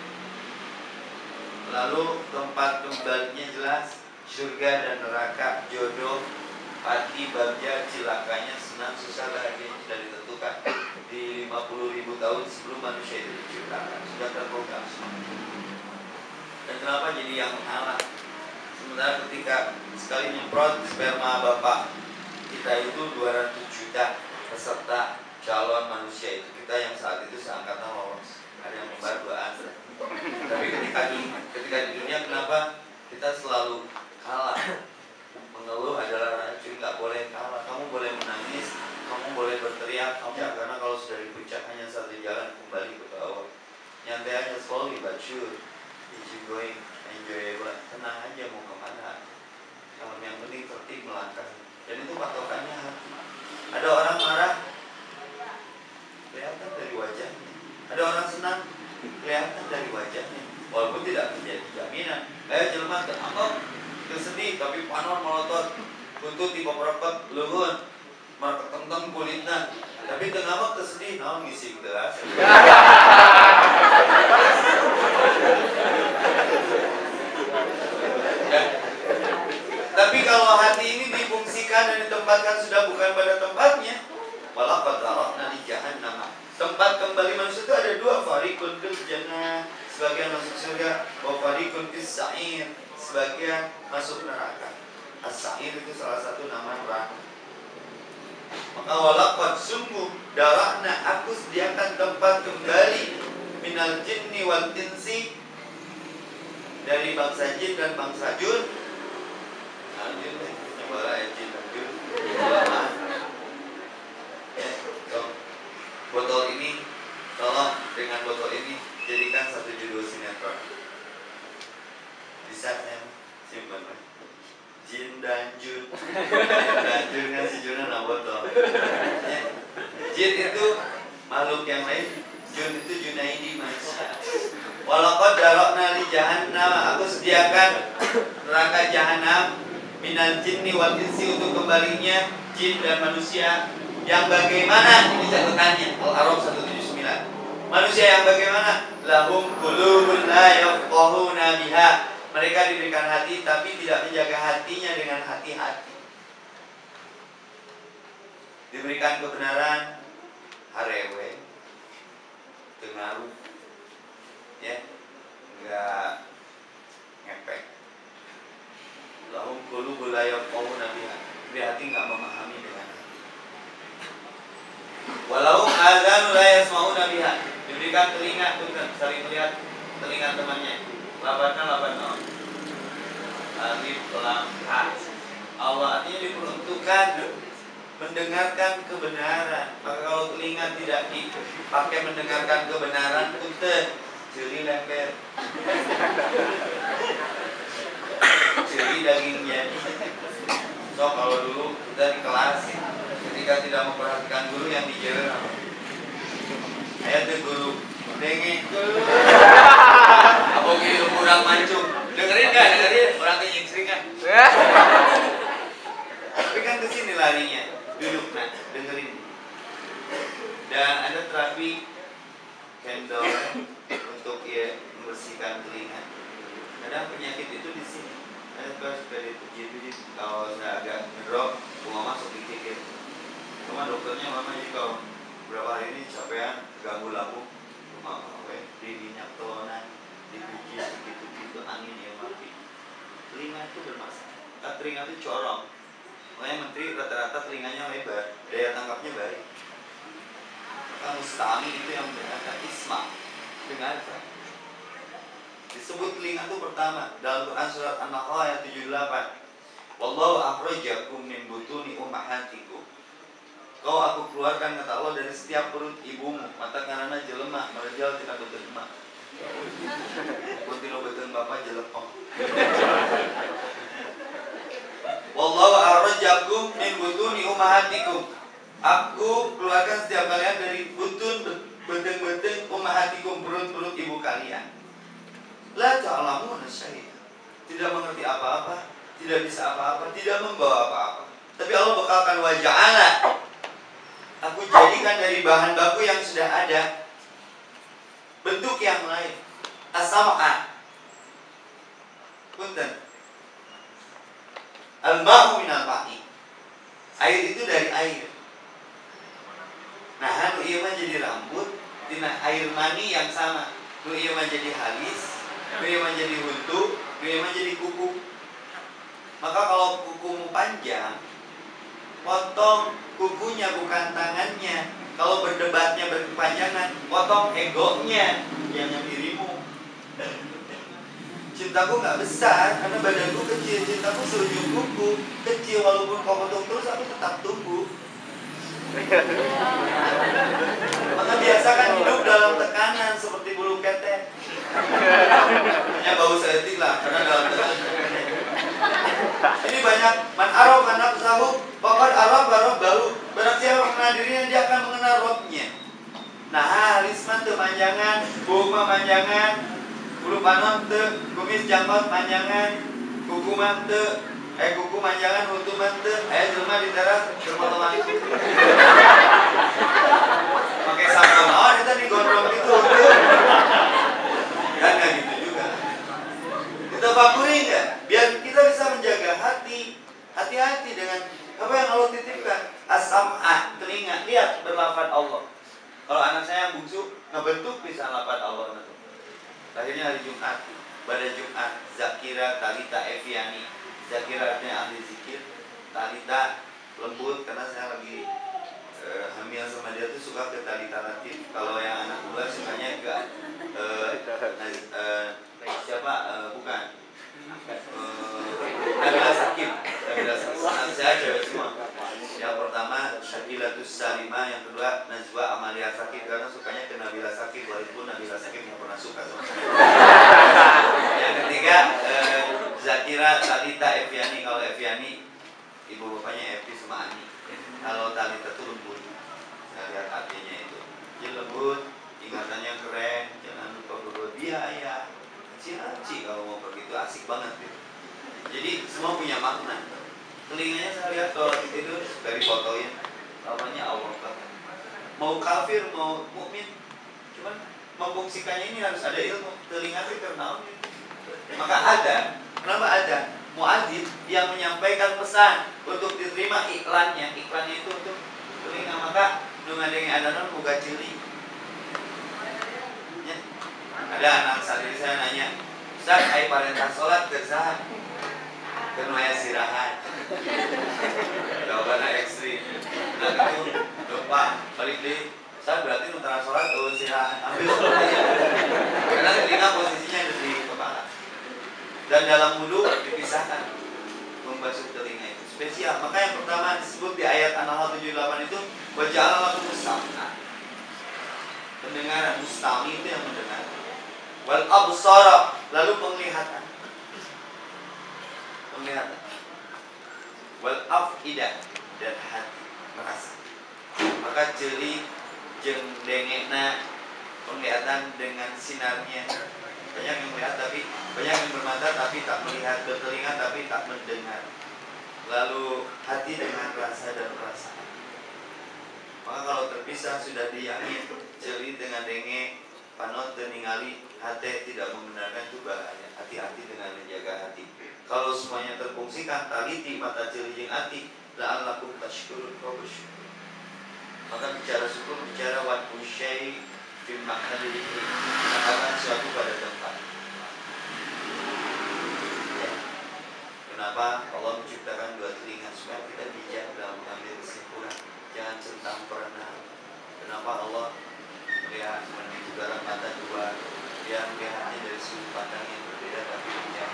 Lalu tempat kembalinya jelas, surga dan neraka, jodoh, hati, bagja, cilakanya, senang, susah, bahagia sudah ditentukan di lima puluh ribu tahun sebelum manusia itu diciptakan, sudah terprogram semua. Dan kenapa jadi yang mengalah? Sementara ketika sekali nyemprot sperma bapak kita itu dua ratus juta peserta calon manusia itu, kita yang saat itu seangkatan lolos, ada yang membar dua angka. Tapi ketika di, ketika di dunia kenapa kita selalu kalah? Mengeluh adalah racun, nggak boleh kalah. Kamu boleh menangis, kamu boleh berteriak, kamu ya, karena kalau sudah di puncak hanya satu jalan, kembali ke bawah. Nyantai aja, slowly but sure, easy going, enjoyable, tenang aja mau kemana. Yang yang penting tertib melangkah. Dan itu patokannya hati. Ada orang marah, kelihatan dari wajahnya. Ada orang senang, kelihatan dari wajahnya. Walaupun tidak menjadi jaminan. Kayak jelema terangkap, kesedih tapi panon melotot, buntut tipe perepet, luhun, marketeng kulitna. Tapi tengah kesedih, naon ngisi gelas. Ya. Tapi kalau hati ini difungsikan dan ditempatkan sudah bukan pada tempatnya, malah qadarna li jahannam. Tempat kembali manusia itu ada dua, fariqun fil jannah, sebagian masuk surga, wa fariqun fis sa'ir, sebagian masuk neraka. As-sa'ir itu salah satu nama neraka. Maka walaqad sungguh darakna aku sediakan tempat kembali minal jinni wal insi, dari bangsa jin dan bangsa jun. Anjir, nyebar ya jin dan jun. Ya, so, botol ini, tolong dengan botol ini jadikan satu judul sinetron. Bisa saya simpan, jin dan jun. Dan jun kan si Jun nah botol. Ya. Jin itu makhluk yang lain, jun itu Junaidi manusia. Walaqad darokna li jahannam, aku sediakan neraka jahanam minal jinni wal insi, untuk kembalinya jin dan manusia. Yang bagaimana? Ini catatannya Al-A'raf seratus tujuh puluh sembilan. Manusia yang bagaimana? Lahum qulubun la yafqahuna biha. Mereka diberikan hati tapi tidak menjaga hatinya dengan hati-hati. Diberikan kebenaran, harewe, tengaruh, ya, enggak ngepek. Lahum qulubun la yafqahuna biha. Di hati enggak memahami dengan hati. Walau azanu la yasma'una biha. Diberikan telinga, tuh sering melihat telinga temannya. Labarkan labarkan. Alif lam ha. Allah artinya diperuntukkan mendengarkan kebenaran. Maka kalau telinga tidak dipakai mendengarkan kebenaran, punten ceri lember, ceri dagingnya. So kalau dulu kita di kelas, ketika tidak memperhatikan guru yang dijewer, ayat tuh guru dengeng, apa gitu kurang mancung, dengerin kan, dengerin orang kenyang sering kan. Tapi kan kesini larinya, duduk nah, dengerin. Dan ada terapi candle untuk ya membersihkan telinga. Kadang penyakit itu di sini. Ada pas dari tujuh kalau saya agak ngedrop, gua masuk dikit. Cuma dokternya mama jadi kalau berapa hari ini capean, ganggu lambung, cuma apa? Di minyak tonan, dipijit begitu-gitu angin yang mati. Telinga itu bermasalah. Telinga itu corong. Makanya menteri rata-rata telinganya lebar, daya tangkapnya baik. Maka mustami itu yang berkata isma, dengarkan. Disebut telinga itu pertama dalam Quran surat An-Nahl ayat tujuh puluh delapan. Wallahu akhrajakum min butuni ummahatikum. Kau aku keluarkan, kata Allah, dari setiap perut ibumu. Mata karena jelema merejal tidak betul emak. Kuntino betul bapak jelepong. Wallahu akhrajakum min butuni ummahatikum. Aku keluarkan setiap kalian dari butun bedeng-bedeng ummahatikum, perut-perut ibu kalian. La ta'lamuna syai'an. Tidak mengerti apa-apa, tidak bisa apa-apa, tidak membawa apa-apa. Tapi Allah bekalkan wa ja'ala. Aku jadikan dari bahan baku yang sudah ada bentuk yang lain. As-sam'a. Punten. Al-ma'u minal ma'i. Air itu dari air. Nah, nu ieu mah jadi rambut tina air mani yang sama. Nu ieu mah jadi halis, nu ieu mah jadi huntu, nu ieu mah jadi kuku. Maka kalau kukumu panjang, potong kukunya bukan tangannya. Kalau berdebatnya berkepanjangan, potong egonya, jangan dirimu. Cintaku nggak besar karena badanku kecil. Cintaku seujung kuku kecil, walaupun kau potong terus aku tetap tumbuh. Maka biasakan hidup dalam tekanan seperti bulu ketek. Hanya bau seetik lah karena dalam tekanan. Ini banyak man araf anak sahu, pokok araf araf bau. Barang siapa mengenal dirinya, dia akan mengenal robnya. Nah, lisman tuh panjangan, buma panjangan, bulu panon tuh, kumis jangkot panjangan, kuku mante, eh kuku panjangan, huntu mante, ayah jelma di teras, bermotolan. Pakai sabun, oh kita digondrong gitu, kan nggak gitu juga. Kita fakuri nggak? Biar kita bisa menjaga hati, hati-hati dengan apa yang Allah titipkan. As-sam'a, telinga, lihat berlafaz Allah. Kalau anak saya yang bungsu ngebentuk bisa lafaz Allah. Akhirnya hari Jumat, pada Jumat, Zakira Talita Eviani. Zakira artinya ahli zikir, Talita lembut karena saya lagi eh, hamil sama dia tuh suka ke Talita Latif. Kalau yang anak muda sukanya ke uh, uh, siapa? Uh, bukan. Uh, Nabila Sakib. Nabila Sakib. Anak saya cewek semua. Yang pertama Syakilatus Salimah, yang kedua Najwa Amalia Sakib, karena sukanya ke Nabila Sakib, walaupun Nabila Sakib nggak pernah suka sama saya. Yang ketiga uh, Zakira Talita Eviani. Kalau Eviani ibu bapaknya Evi sama Ani. Kalau Talita tuh lembut. Saya lihat artinya itu. Dia lembut, ingatannya keren, jangan lupa berbuat biaya. Cici kalau mau pergi itu asik banget gitu. Jadi semua punya makna. Telinganya saya lihat kalau tidur dari fotoin, namanya Allah banget. Mau kafir mau mukmin, cuman memfungsikannya ini harus ada ilmu. Telinga itu terkenal. Maka ada, kenapa ada? Muadzin yang menyampaikan pesan untuk diterima iklannya, iklannya itu untuk telinga. Maka dengan dengan adanan buka cili. Ya. Ada anak santri saya nanya, Ustaz, ai parentah sholat kerja, kenaya sirahan. Jawabannya ekstrim. Nah itu lupa balik di, Ustaz berarti nutara sholat tuh sirahan, ambil sholatnya. Karena telinga posisinya ada di kepala. Dan dalam wudhu dipisahkan membasuh telinga itu spesial. Maka yang pertama disebut di ayat An-Nahl tujuh puluh delapan itu waja'ala lakum sam'a, pendengaran. Mustami itu yang mendengar. Wal absara, lalu penglihatan. Penglihatan. Wal afidah, dan hati merasa. Maka jeli jeung dengena penglihatan dengan sinarnya. Banyak yang melihat tapi banyak yang bermata tapi tak melihat, bertelinga tapi tak mendengar. Lalu hati dengan rasa dan perasaan. Maka kalau terpisah sudah diyakin, jeli dengan denge, panot dan ningali, hati tidak membenarkan itu bahaya. Hati-hati dengan menjaga hati. Kalau semuanya terfungsikan, taliti mata jeli jeung hati, la'allakum tashkurun wa bersyukur. Maka bicara syukur, bicara wat usyai fil makna diri, mengatakan suatu pada tempat. Ya. Kenapa Allah menciptakan dua telinga? Supaya kita bijak dalam mengambil kesimpulan. Jangan centang perenang. Kenapa Allah melihat menunjuk dalam mata dua? Dia melihatnya dari sudut pandang yang berbeda tapi bijak.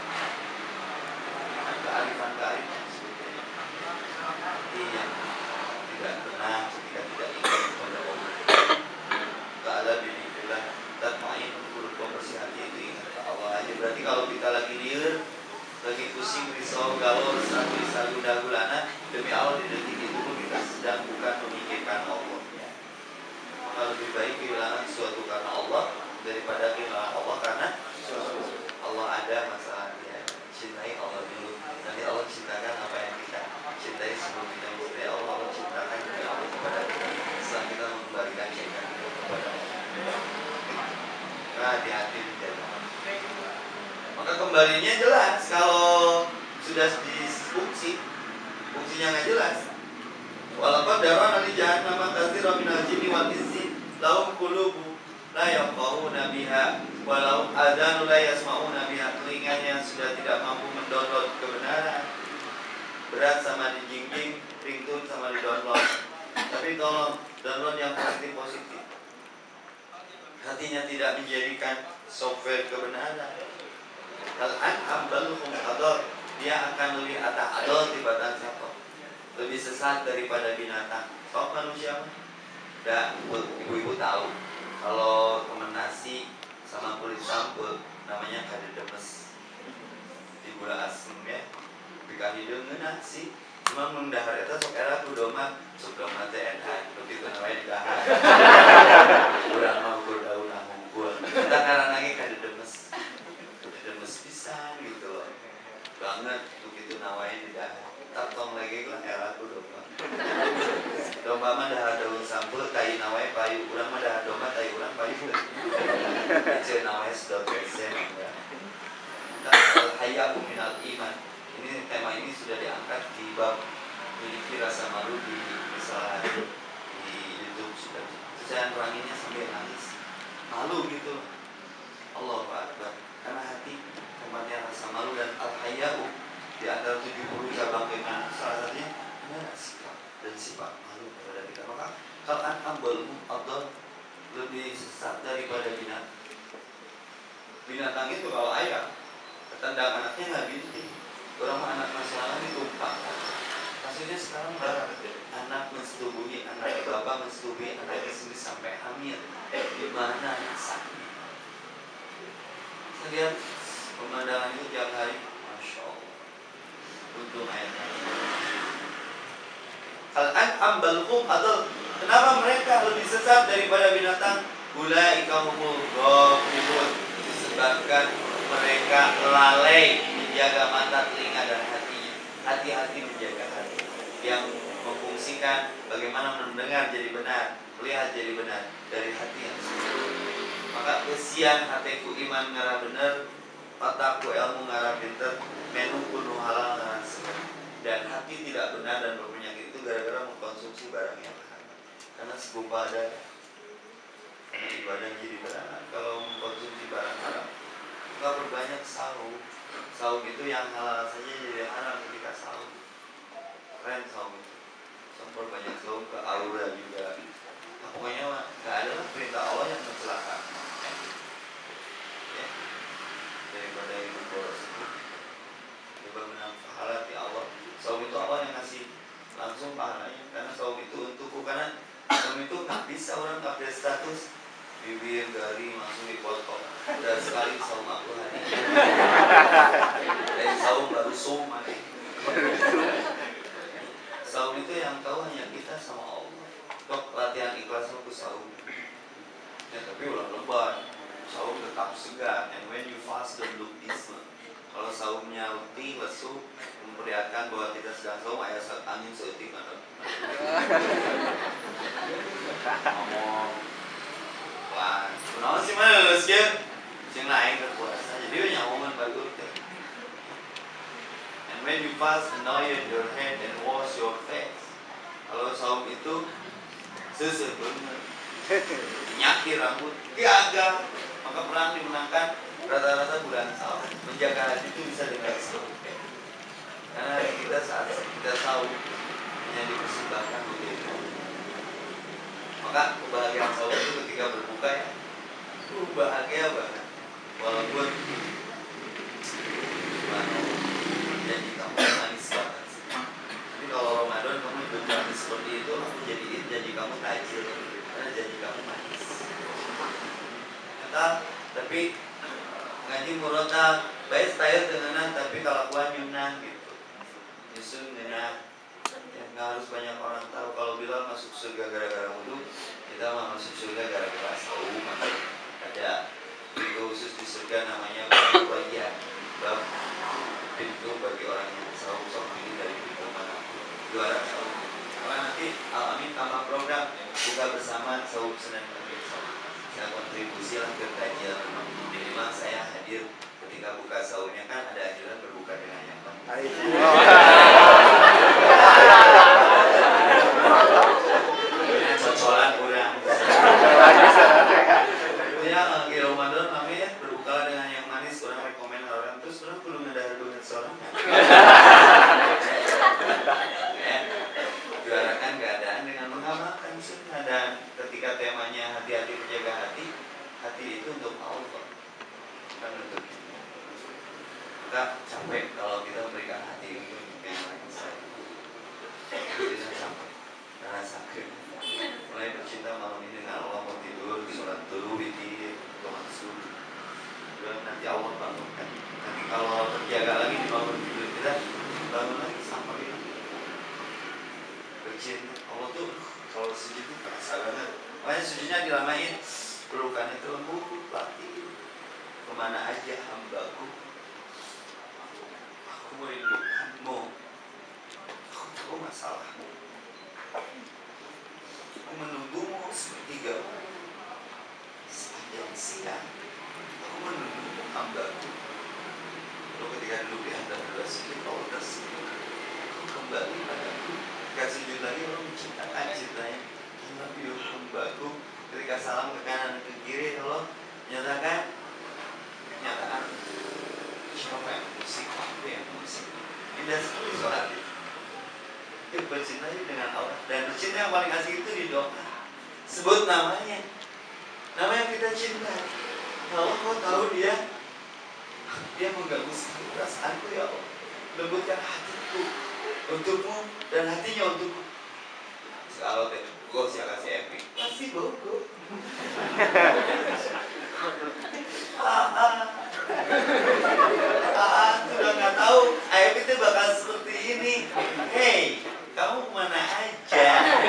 Kearifan-kearifan seperti ini. Hati yang tidak tenang ketika tidak ingat kepada Allah. Ta'ala bidikullah tatma'in qulub, bersih hati itu ingat ke Allah aja. Berarti kalau kita lagi liur, lagi pusing, risau, galau, satu salu dahulana, demi Allah di detik itu pun kita sedang bukan memikirkan Allah. Maka lebih baik kehilangan sesuatu karena Allah daripada kehilangan Allah karena Allah ada masalah dia. Cintai Allah dulu, nanti Allah cintakan apa yang kita cintai sebelum kita mencintai Allah. Allah cintakan demi Allah kepada kita setelah kita mengembalikan cinta itu kepada Allah. Nah, hati-hati menjaga. Maka kembalinya jelas. Kalau sudah disfungsi, fungsinya nggak jelas. Walaupun darah nanti jahannam katsira minal jinni wal insi lahum qulubu la yafqahuna biha walau adzanu la yasma'una biha. Telinganya sudah tidak mampu mendownload kebenaran. Berat sama dijingjing, ringtone sama di-download. Tapi tolong download yang positif-positif. Hatinya tidak menjadikan software kebenaran. Al-an'am baluhum ador, dia akan lebih ada ador tibatan siapa? Lebih sesat daripada binatang. Kau manusia? Dan ibu-ibu tahu kalau temen nasi sama kulit sampul namanya kadedemes. Di gula asem ya. Bika hidung nasi. Cuma mendahar itu sok era kudu mah sok doma teh edan. Begitu namanya dahar. Urang mah daun ngungkul. Kita karang lagi kadedemes. Kadedemes pisan gitu loh. Banget begitu nawain di dahar. Tak tong lagi lah era kudu domba. Domba mah dahar daun sampul tai nawai payu. Urang mah dahar domba tai urang payu. Ece nawai sudah persen ya. Al-haya'u minal iman. Ini tema ini sudah diangkat di bab miliki rasa malu di misalnya di YouTube sudah. Saya neranginnya sambil nangis. Malu gitu. Allahu Akbar. Karena hati tempatnya rasa malu dan al-haya'u di antara tujuh puluh cabang keimanan salah satunya adalah sikap dan sifat malu kepada kita. Maka Kal an'am bal hum adall, lebih sesat daripada binatang. Binatang itu kalau ayam ketendang anaknya nggak bintik, orang mah anak masalah ditumpah. Maksudnya sekarang anak mensetubuhi anak, bapak mensetubuhi anaknya sendiri sampai hamil. Gimana rasanya? Saya lihat pemandangan itu tiap hari, masya Allah. Untung ayatnya. Kal an'am bal hum adall, kenapa mereka lebih sesat daripada binatang? Ulaika humul ghafilun, disebabkan mereka lalai menjaga mata, telinga, dan hatinya. Hati-hati menjaga hati, yang memfungsikan bagaimana mendengar jadi benar, melihat jadi benar dari hati yang suci. Maka kesian hatiku iman ngarah bener, otakku ilmu ngarah pinter, menu penuh halal ngarah segar. Dan hati tidak benar dan berpenyakit itu gara-gara mengkonsumsi barang yang haram. Karena segumpal darah, karena ibadah jadi berat kalau mengkonsumsi barang haram. Maka berbanyak saum. Saum itu yang halal saja jadi haram ketika saum. Keren saum itu. Sampai banyak saum ke aura juga. Nah, pokoknya mah nggak ada lah perintah Allah yang mencelakakan. Ya. Daripada itu boros itu. Coba menang pahala di Allah. Saum itu Allah yang ngasih langsung pahalanya. Karena saum itu untukku. Karena saum itu nggak bisa orang update status. Bibir, gari langsung dipotong. Udah sekali saum aku hari ini. Dari saum baru sum hari. Saum itu yang tahu hanya kita sama Allah. Dok, latihan ikhlas aku saum. Ya tapi ulang lebar. Saum tetap segar. And when you fast don't look dismal. Kalau saumnya letih, lesu, memperlihatkan bahwa kita sedang saum, ayat angin seetik kan. Ngomong wah, kenapa sih mana lulus ya? Yang lain berpuasa, jadi banyak omongan bagus. And when you fast, anoint your head and wash your face. Kalau saum itu sesebenarnya nyakir rambut, gagal. Maka perang dimenangkan rata-rata bulan saum. Menjaga hati itu bisa dengan saum. Karena kita saat kita saum hanya dipersembahkan untuk itu. Maka kebahagiaan saum itu ketika berbuka ya, uh, bahagia banget. Walaupun janji kamu manis banget. Tapi kalau Ramadan kamu berjanji seperti itu, aku jadiin janji kamu tajil, karena janji kamu manis. Kata, tapi ngaji murota baik style dengan tapi kelakuan Yunan gitu. Justru dengan nggak harus banyak orang tahu kalau Bilal masuk surga gara-gara wudhu, kita mah masuk surga gara-gara saum. Ada pintu khusus di surga namanya bab wajah, bab pintu bagi orang yang saum saum ini dari pintu manapun juara saum. Karena nanti Al-Amin tambah program buka bersama saum Senin Kamis saum. Saya kontribusi lah ke kajian minimal saya hadir ketika buka saumnya, kan ada anjuran berbuka dengan yang baik. Cocolan kurang. Ya, lagi Ramadan namanya berbuka dengan yang manis, orang rekomen orang terus orang belum ada duit seorang. Ya, juarakan keadaan dengan mengamalkan sunnah. Dan ketika temanya hati-hati menjaga hati, hati itu untuk Allah, bukan untuk kita. Kita capek kalau kita memberikan hati untuk yang lain saya. Tidak sampai karena sakit. Mulai bercinta malam ini dengan Allah, mau tidur, sholat dulu, witir, masuk. Dan nanti Allah bangunkan. Nanti kalau terjaga lagi dibangun tidur kita, bangun lagi sampai lagi. Bercinta Allah tuh kalau sujud itu terasa banget. Makanya sujudnya dilamain, pelukannya itu lembut, latih. Kemana aja hambaku, aku merindukanmu. Aku tahu masalahmu. Aku menunggumu sepertiga sepanjang siang. Aku menunggumu hambaku. Lalu ketika duduk di antara dua sujud, Allah tersebut. Aku kembali padaku. Ketika sujud lagi, Allah menciptakan cintanya. Nabi hambaku. Ketika salam ke kanan ke kiri, Allah nyatakan nyatakan siapa yang musik, aku yang musik. Indah sekali sholat itu. Itu bercinta dengan Allah. Dan bercinta yang paling asik itu di doa. sebut namanya, nama yang kita cintai. Ya Allah, kau tahu dia, dia mengganggu sekali perasaanku ya Allah. Lembutkan hatiku untukmu dan hatinya untukku. Kalau teh, gue sih kasih epic, kasih bogo. ah, ah. ah, sudah nggak tahu, Ayub itu bakal seperti ini. Hey, kamu kemana aja?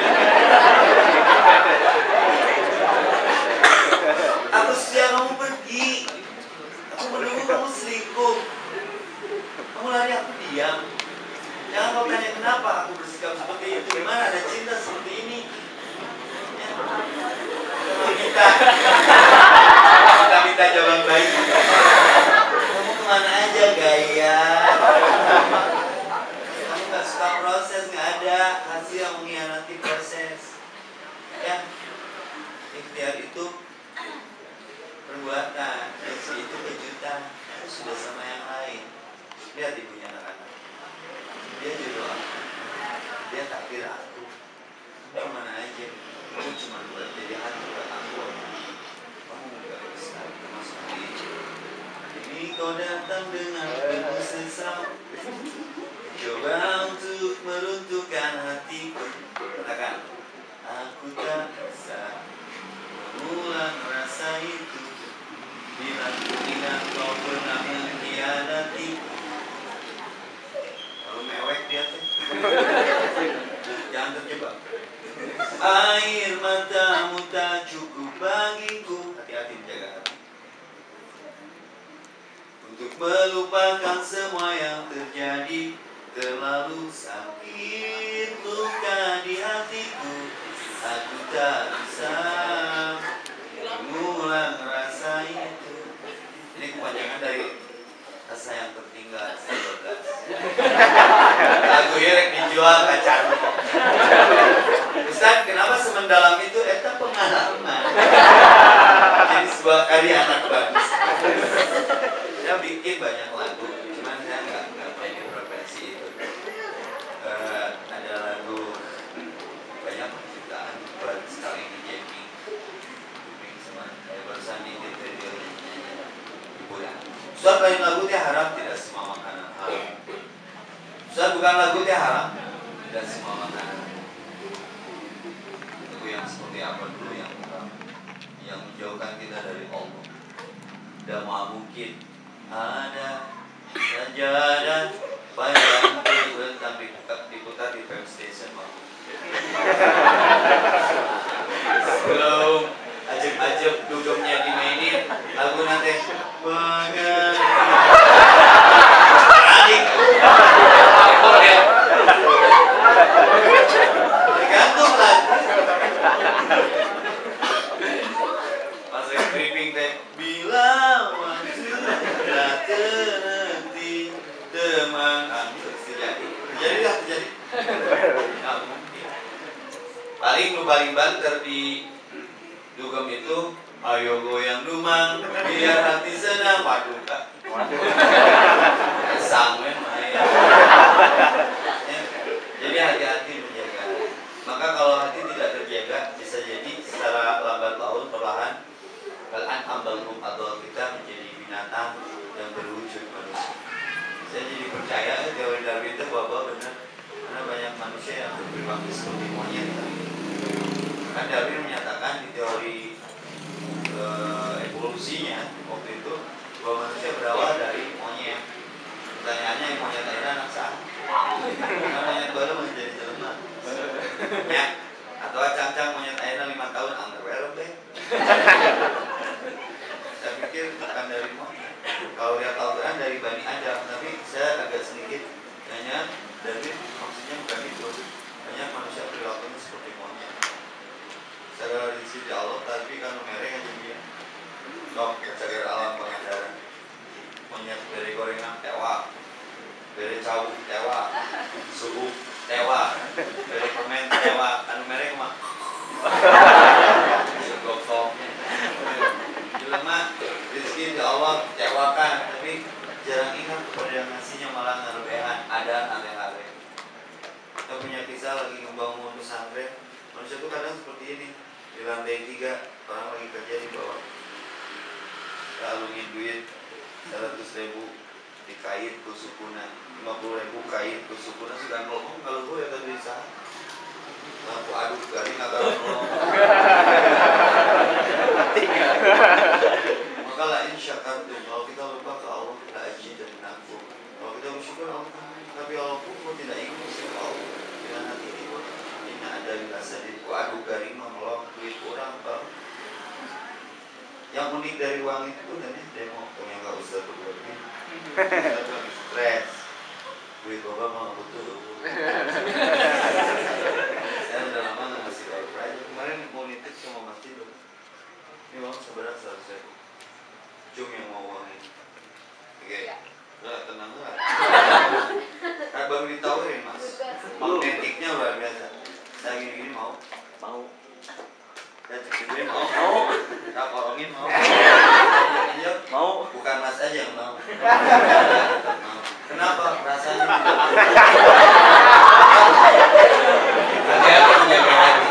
Aku siap kamu pergi. Aku menunggu kamu selingkuh. Kamu lari, aku diam. Jangan kau tanya kenapa aku bersikap seperti itu. Gimana ada cinta seperti ini? Ya. Kita minta, kita minta jawaban baik. Kamu kemana aja gaya? Kamu gak suka proses, gak ada hasil yang mengkhianati proses. Ya, ikhtiar itu perbuatan, rezeki itu kejutan. Aku sudah sama yang lain. Lihat ibunya anak-anak. Dia jodoh aku. Dia takdir aku. Kamu kemana aja? Aku cuma buat jadi hati buat aku. Kamu gak bisa termasuk ini. Ini kau datang dengan penuh sesal. Coba untuk meruntuhkan hatiku. Katakan, aku tak bisa mengulang rasa itu. Bila ku ingat kau pernah mengkhianatiku. Kalau mewek dia tuh. Jangan terjebak. Air matamu tak cukup bagiku. Hati-hati menjaga hati. Untuk melupakan semua yang terjadi. Terlalu sakit luka di hatiku. Aku tak bisa mengulang rasa itu. Ini kepanjangan dari rasa yang tertinggal dua belas. Lagu Yerek dijual kacar. Ustaz, kenapa semendalam itu? Eta pengalaman. Jadi sebuah karya anak bangsa. Saya bikin banyak lagu, cuman saya nggak nggak punya profesi itu. Uh, ada lagu banyak penciptaan buat sekali di jamming, jamming sama kayak barusan di video hiburan. Ustaz, lain lagu dia haram, tidak semua makanan haram. Ustaz, bukan lagu dia haram, tidak semua makanan. Lagu yang seperti apa dulu yang haram, yang menjauhkan kita dari Allah. Tidak mau mungkin ada sajadah panjang tentang diputar, diputar di P M Station waktu. Sebelum ajib-ajib dugemnya dimainin, lagu nanti pengen tergantung lagi. Pas creeping teh bila waktu tak terhenti teman aku terjadi terjadi lah terjadi. Nah, paling lu paling banter di dugem itu, ayo goyang dumang biar hati senang. Waduh kak, kesang memang ya. Jadi hati-hati menjaga. Maka kalau hati tidak terjaga, bisa jadi secara lambat laun perlahan Al-an ambalhum atau kita menjadi binatang yang berwujud manusia. Saya jadi percaya teori Darwin itu bahwa benar, karena banyak manusia yang berperilaku seperti monyet. Kan Darwin menyatakan di teori uh, evolusinya waktu itu bahwa manusia berawal dari monyet. Pertanyaannya, yang monyet akhirnya anak sah. Karena monyet baru masih jadi jelema. Ya, atau cang-cang monyet akhirnya lima tahun anggar welom deh. Saya pikir bukan dari monyet. Kalau lihat Al-Quran dari Bani Adam, tapi saya agak sedikit nanya dari maksudnya bukan itu. Banyak manusia perilakunya seperti monyet. Secara di sisi Allah, tapi kan mereka aja dia. Kok cagar alam pengandaran. Monyet dari gorengan tewa, dari cau tewa, suhu tewa, dari permen tewa, anu mereka mah. Segokoknya. Jelema rezeki di Allah kecewakan, tapi jarang ingat kepada yang ngasihnya malah ngarubehan, ada aneh-aneh. Kita punya kisah lagi ngebangun pesantren. Manusia itu kadang seperti ini, Di lantai tiga orang lagi kerja di bawah, kalungin duit seratus ribu dikait ke sukuna, lima puluh ribu kait ke sukuna, sudah ngomong kalau gue ya tadi sah aku aduk garing agak ngomong maka lah insya Allah kalau kita lupa ke Allah kita aji dan menakut, kalau kita bersyukur Allah, tapi Allah pun tidak ikut sama Allah dengan hati itu. Ini ada bila sedih aduk garing ngomong duit orang bang. Yang unik dari uang itu dan demo yang nggak usah berbuatnya kita lagi stres duit bapak mau butuh. Saya udah lama nggak ngasih tahu aja, kemarin mau nitip sama Mas Tidur ini uang sebenarnya seratus ribu cum yang mau uang ini oke udah tenang lah kan baru ditawarin mas magnetiknya luar biasa saya gini-gini mau Mau. dan gini mau mau tak korongin mau iya Mau. bukan mas aja yang mau. Mau. Kenapa rasanya tidak hati-hati menjaga hati.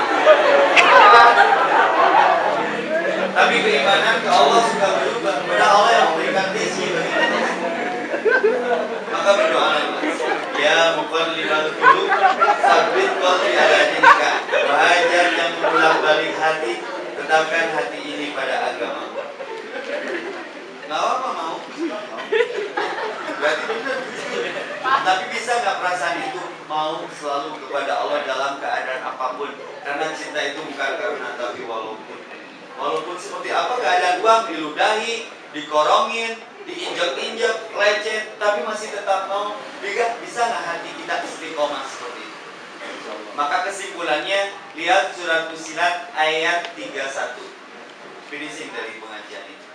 Tapi keimanan ke Allah suka berubah. Pada Allah yang memberikan rezeki bagi kita. Maka berdoa mas. Ya muqallibal qulub, tsabbit qalbi ala dinika. Wahai yang membolak-balik hati, tetapkan hati ini pada agama. Nggak apa mau. Berarti benar. Tapi bisa nggak perasaan itu mau selalu kepada Allah dalam keadaan apapun? Karena cinta itu bukan karena tapi walaupun. Walaupun seperti apa keadaan uang diludahi, dikorongin, diinjak-injak, lecet, tapi masih tetap mau. Bisa bisa nggak hati kita istiqomah seperti itu? Maka kesimpulannya lihat surat Fussilat ayat tiga puluh satu. Finishing dari pengajian ini.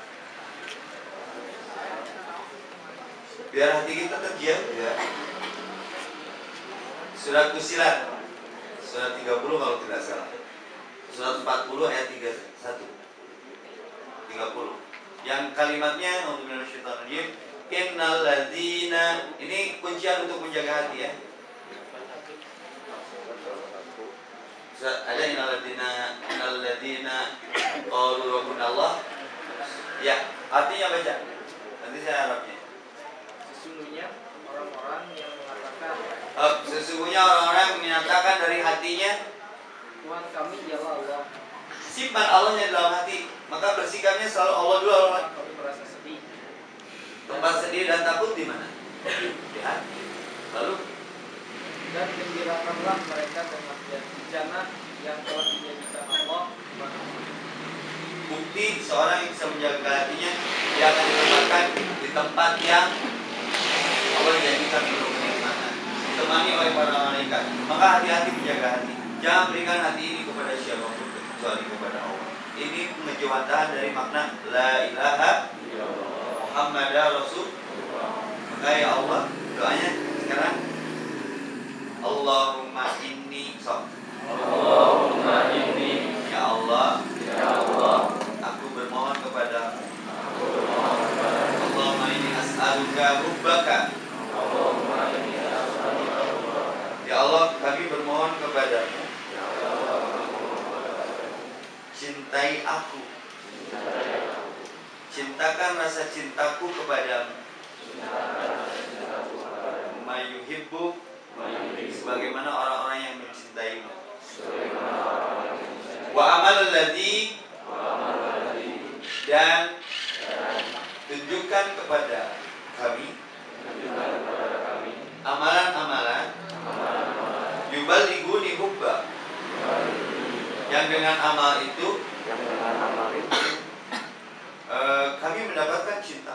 Biar hati kita terdiam ya. Surat Fussilat surat tiga puluh kalau tidak salah. Surat empat puluh ayat tiga puluh satu. tiga puluh. Yang kalimatnya untuk minasyaitonir rajim, innal ladzina, ini kuncian untuk menjaga hati ya. Ada innal ladzina innal ladzina qalu rabbunallah. Ya, artinya baca. Nanti saya Arabnya. Sesungguhnya orang-orang yang mengatakan Oh, sesungguhnya orang-orang yang menyatakan dari hatinya Tuhan kami ialah Allah. simpan Allahnya dalam hati, maka bersikapnya selalu Allah dulu. Allah. Kami merasa sedih Tempat sedih dan takut di mana? Di hati. Lalu dan gembirakanlah mereka dengan bencana yang telah dijadikan Allah. bukti seorang yang bisa menjaga hatinya, dia akan ditempatkan di tempat yang Allah jadikan untuk kenikmatan, ditemani oleh para malaikat. Maka hati-hati menjaga hati. Jangan berikan hati ini kepada siapapun kecuali kepada Allah. Ini pengejawantahan dari makna la ilaha Muhammadar Rasul. Maka ya Allah, doanya sekarang Allahumma inni sok. Allahumma inni, Ya Allah, ya Allah, aku bermohon kepada aku bermohon kepadamu. Allahumma inni as'aluka hubbaka. Allahumma inni as'aluka hubbaka. Ya Allah, kami bermohon kepadamu, Ya Allah, cintai aku. Ciptakan rasa cintaku kepadamu. Mayuhibbu, sebagaimana orang-orang yang mencintaimu. Wa amal ladzi, dan tunjukkan kepada kami amalan-amalan yuballighuni hubba, yang dengan amal itu uh, kami mendapatkan cinta.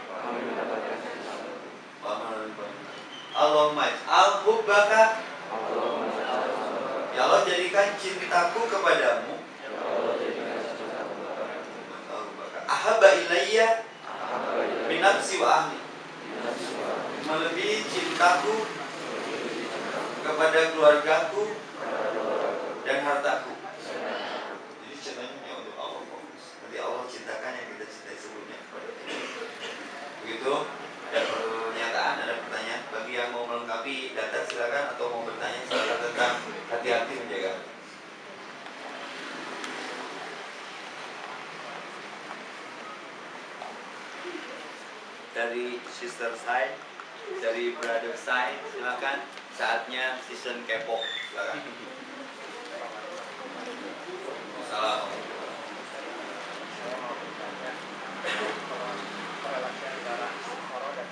Allahumma al hubbaka, ya Allah jadikan cintaku kepadamu ahabba ilayya min nafsi wa ahli, melebihi cintaku kepada keluargaku dan hartaku. Jadi cintanya untuk Allah fokus. Nanti Allah cintakan yang kita cintai sebelumnya kepada kita. Begitu. Ada pernyataan, ada pertanyaan. Bagi yang mau melengkapi data silakan, atau mau bertanya silakan tentang hati-hati menjaga hati. dari sister side, dari brother side, silakan. Saatnya season kepo, silakan. Salam. Saya mau bertanya korelasi antara istiqoroh dan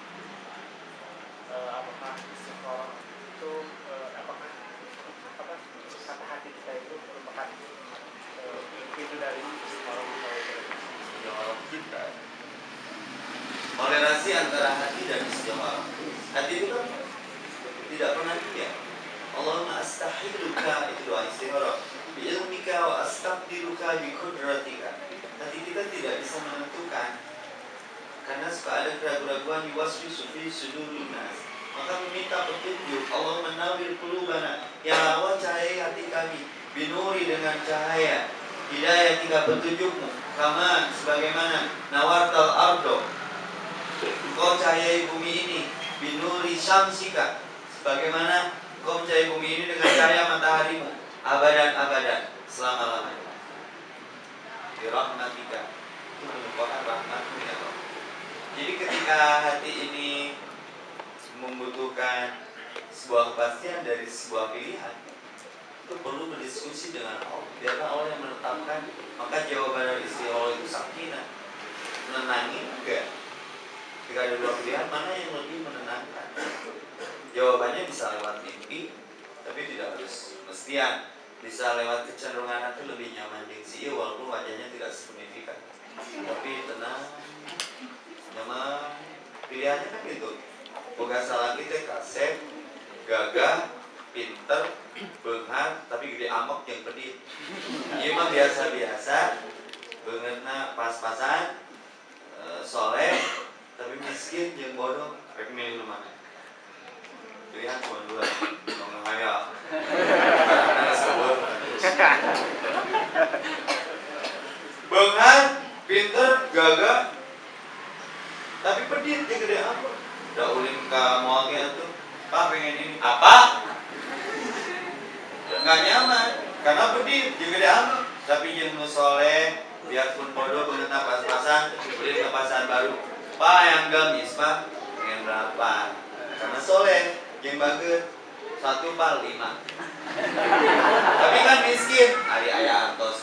uh, apakah istiqoroh itu uh, apakah apa kata hati kita itu merupakan uh, itu dari istiqoroh Istiqoroh kita. Toleransi antara hati dan istiqoroh. Hati itu kan tidak pernah diam. Allahumma astahiluka, itu doa istiqoroh. Bi'ilmika wa astaqdiruka bi kudratika. Hati kita tidak bisa menentukan karena suka ada keraguan-keraguan yuwaswisu fi sudurin nas. Maka meminta petunjuk. Allah menawir qulubana, ya Allah cahaya hati kami binuri dengan cahaya hidayah tiga petunjukmu, kama sebagaimana nawartal ardo, kau cahayai bumi ini binuri syamsika, sebagaimana kau mencahayai bumi ini dengan cahaya mataharimu, abadan-abadan, selama-lamanya. Dirahmatika, itu merupakan rahmatmu ya Allah. Jadi ketika hati ini membutuhkan sebuah kepastian dari sebuah pilihan, itu perlu berdiskusi dengan Allah. Biarlah Allah yang menetapkan. Maka jawaban dari istiqoroh itu sakinah, menenangi enggak. Jika ada dua pilihan, mana yang lebih menenangkan? Jawabannya bisa lewat mimpi, tapi tidak harus mestian. Bisa lewat kecenderungan hati lebih nyaman diksi, walaupun wajahnya tidak signifikan, tapi tenang, nyaman. Pilihannya kan gitu. Boga salah kita kasep, gagah, pinter, beunghar, tapi gede amok yang pedih. Ieu mah biasa-biasa, beungeutna pas-pasan, e, soleh, tapi miskin jeung bodoh. Rek milih nu mana? Pilihan cuma dua, mau ngayal. Beunghar, pinter, gagah, tapi pedih jeung gede amok. Udah ulin ke mall tuh, Pak pengen ini apa? Nggak nyaman, karena pedih, jeung gede amat. Tapi jeung nu soleh, biarpun bodoh beungeutna pas-pasan, ulin ke pasar baru. Pak yang gamis, Pak, pengen berapa? Karena soleh, jeung bageut, satu pak lima. Tapi kan miskin, ari aya antos.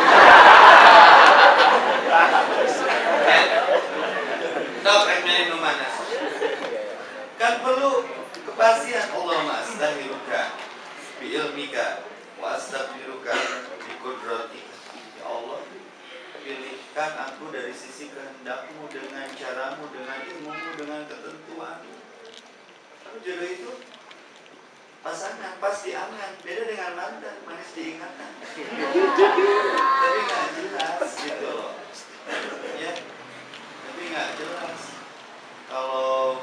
Sok rek milih nu mana? Kan perlu kepastian. Allahumma astaghfiruka bi ilmika wa astaghfiruka bi qudratika. Ya Allah, pilihkan aku dari sisi kehendakmu, dengan caramu, dengan ilmumu, dengan ketentuanmu. Tapi jodoh itu pasangan pas diangan, beda dengan mantan, manis diingatan. Tapi nggak jelas gitu loh, ya. Tapi nggak jelas. Kalau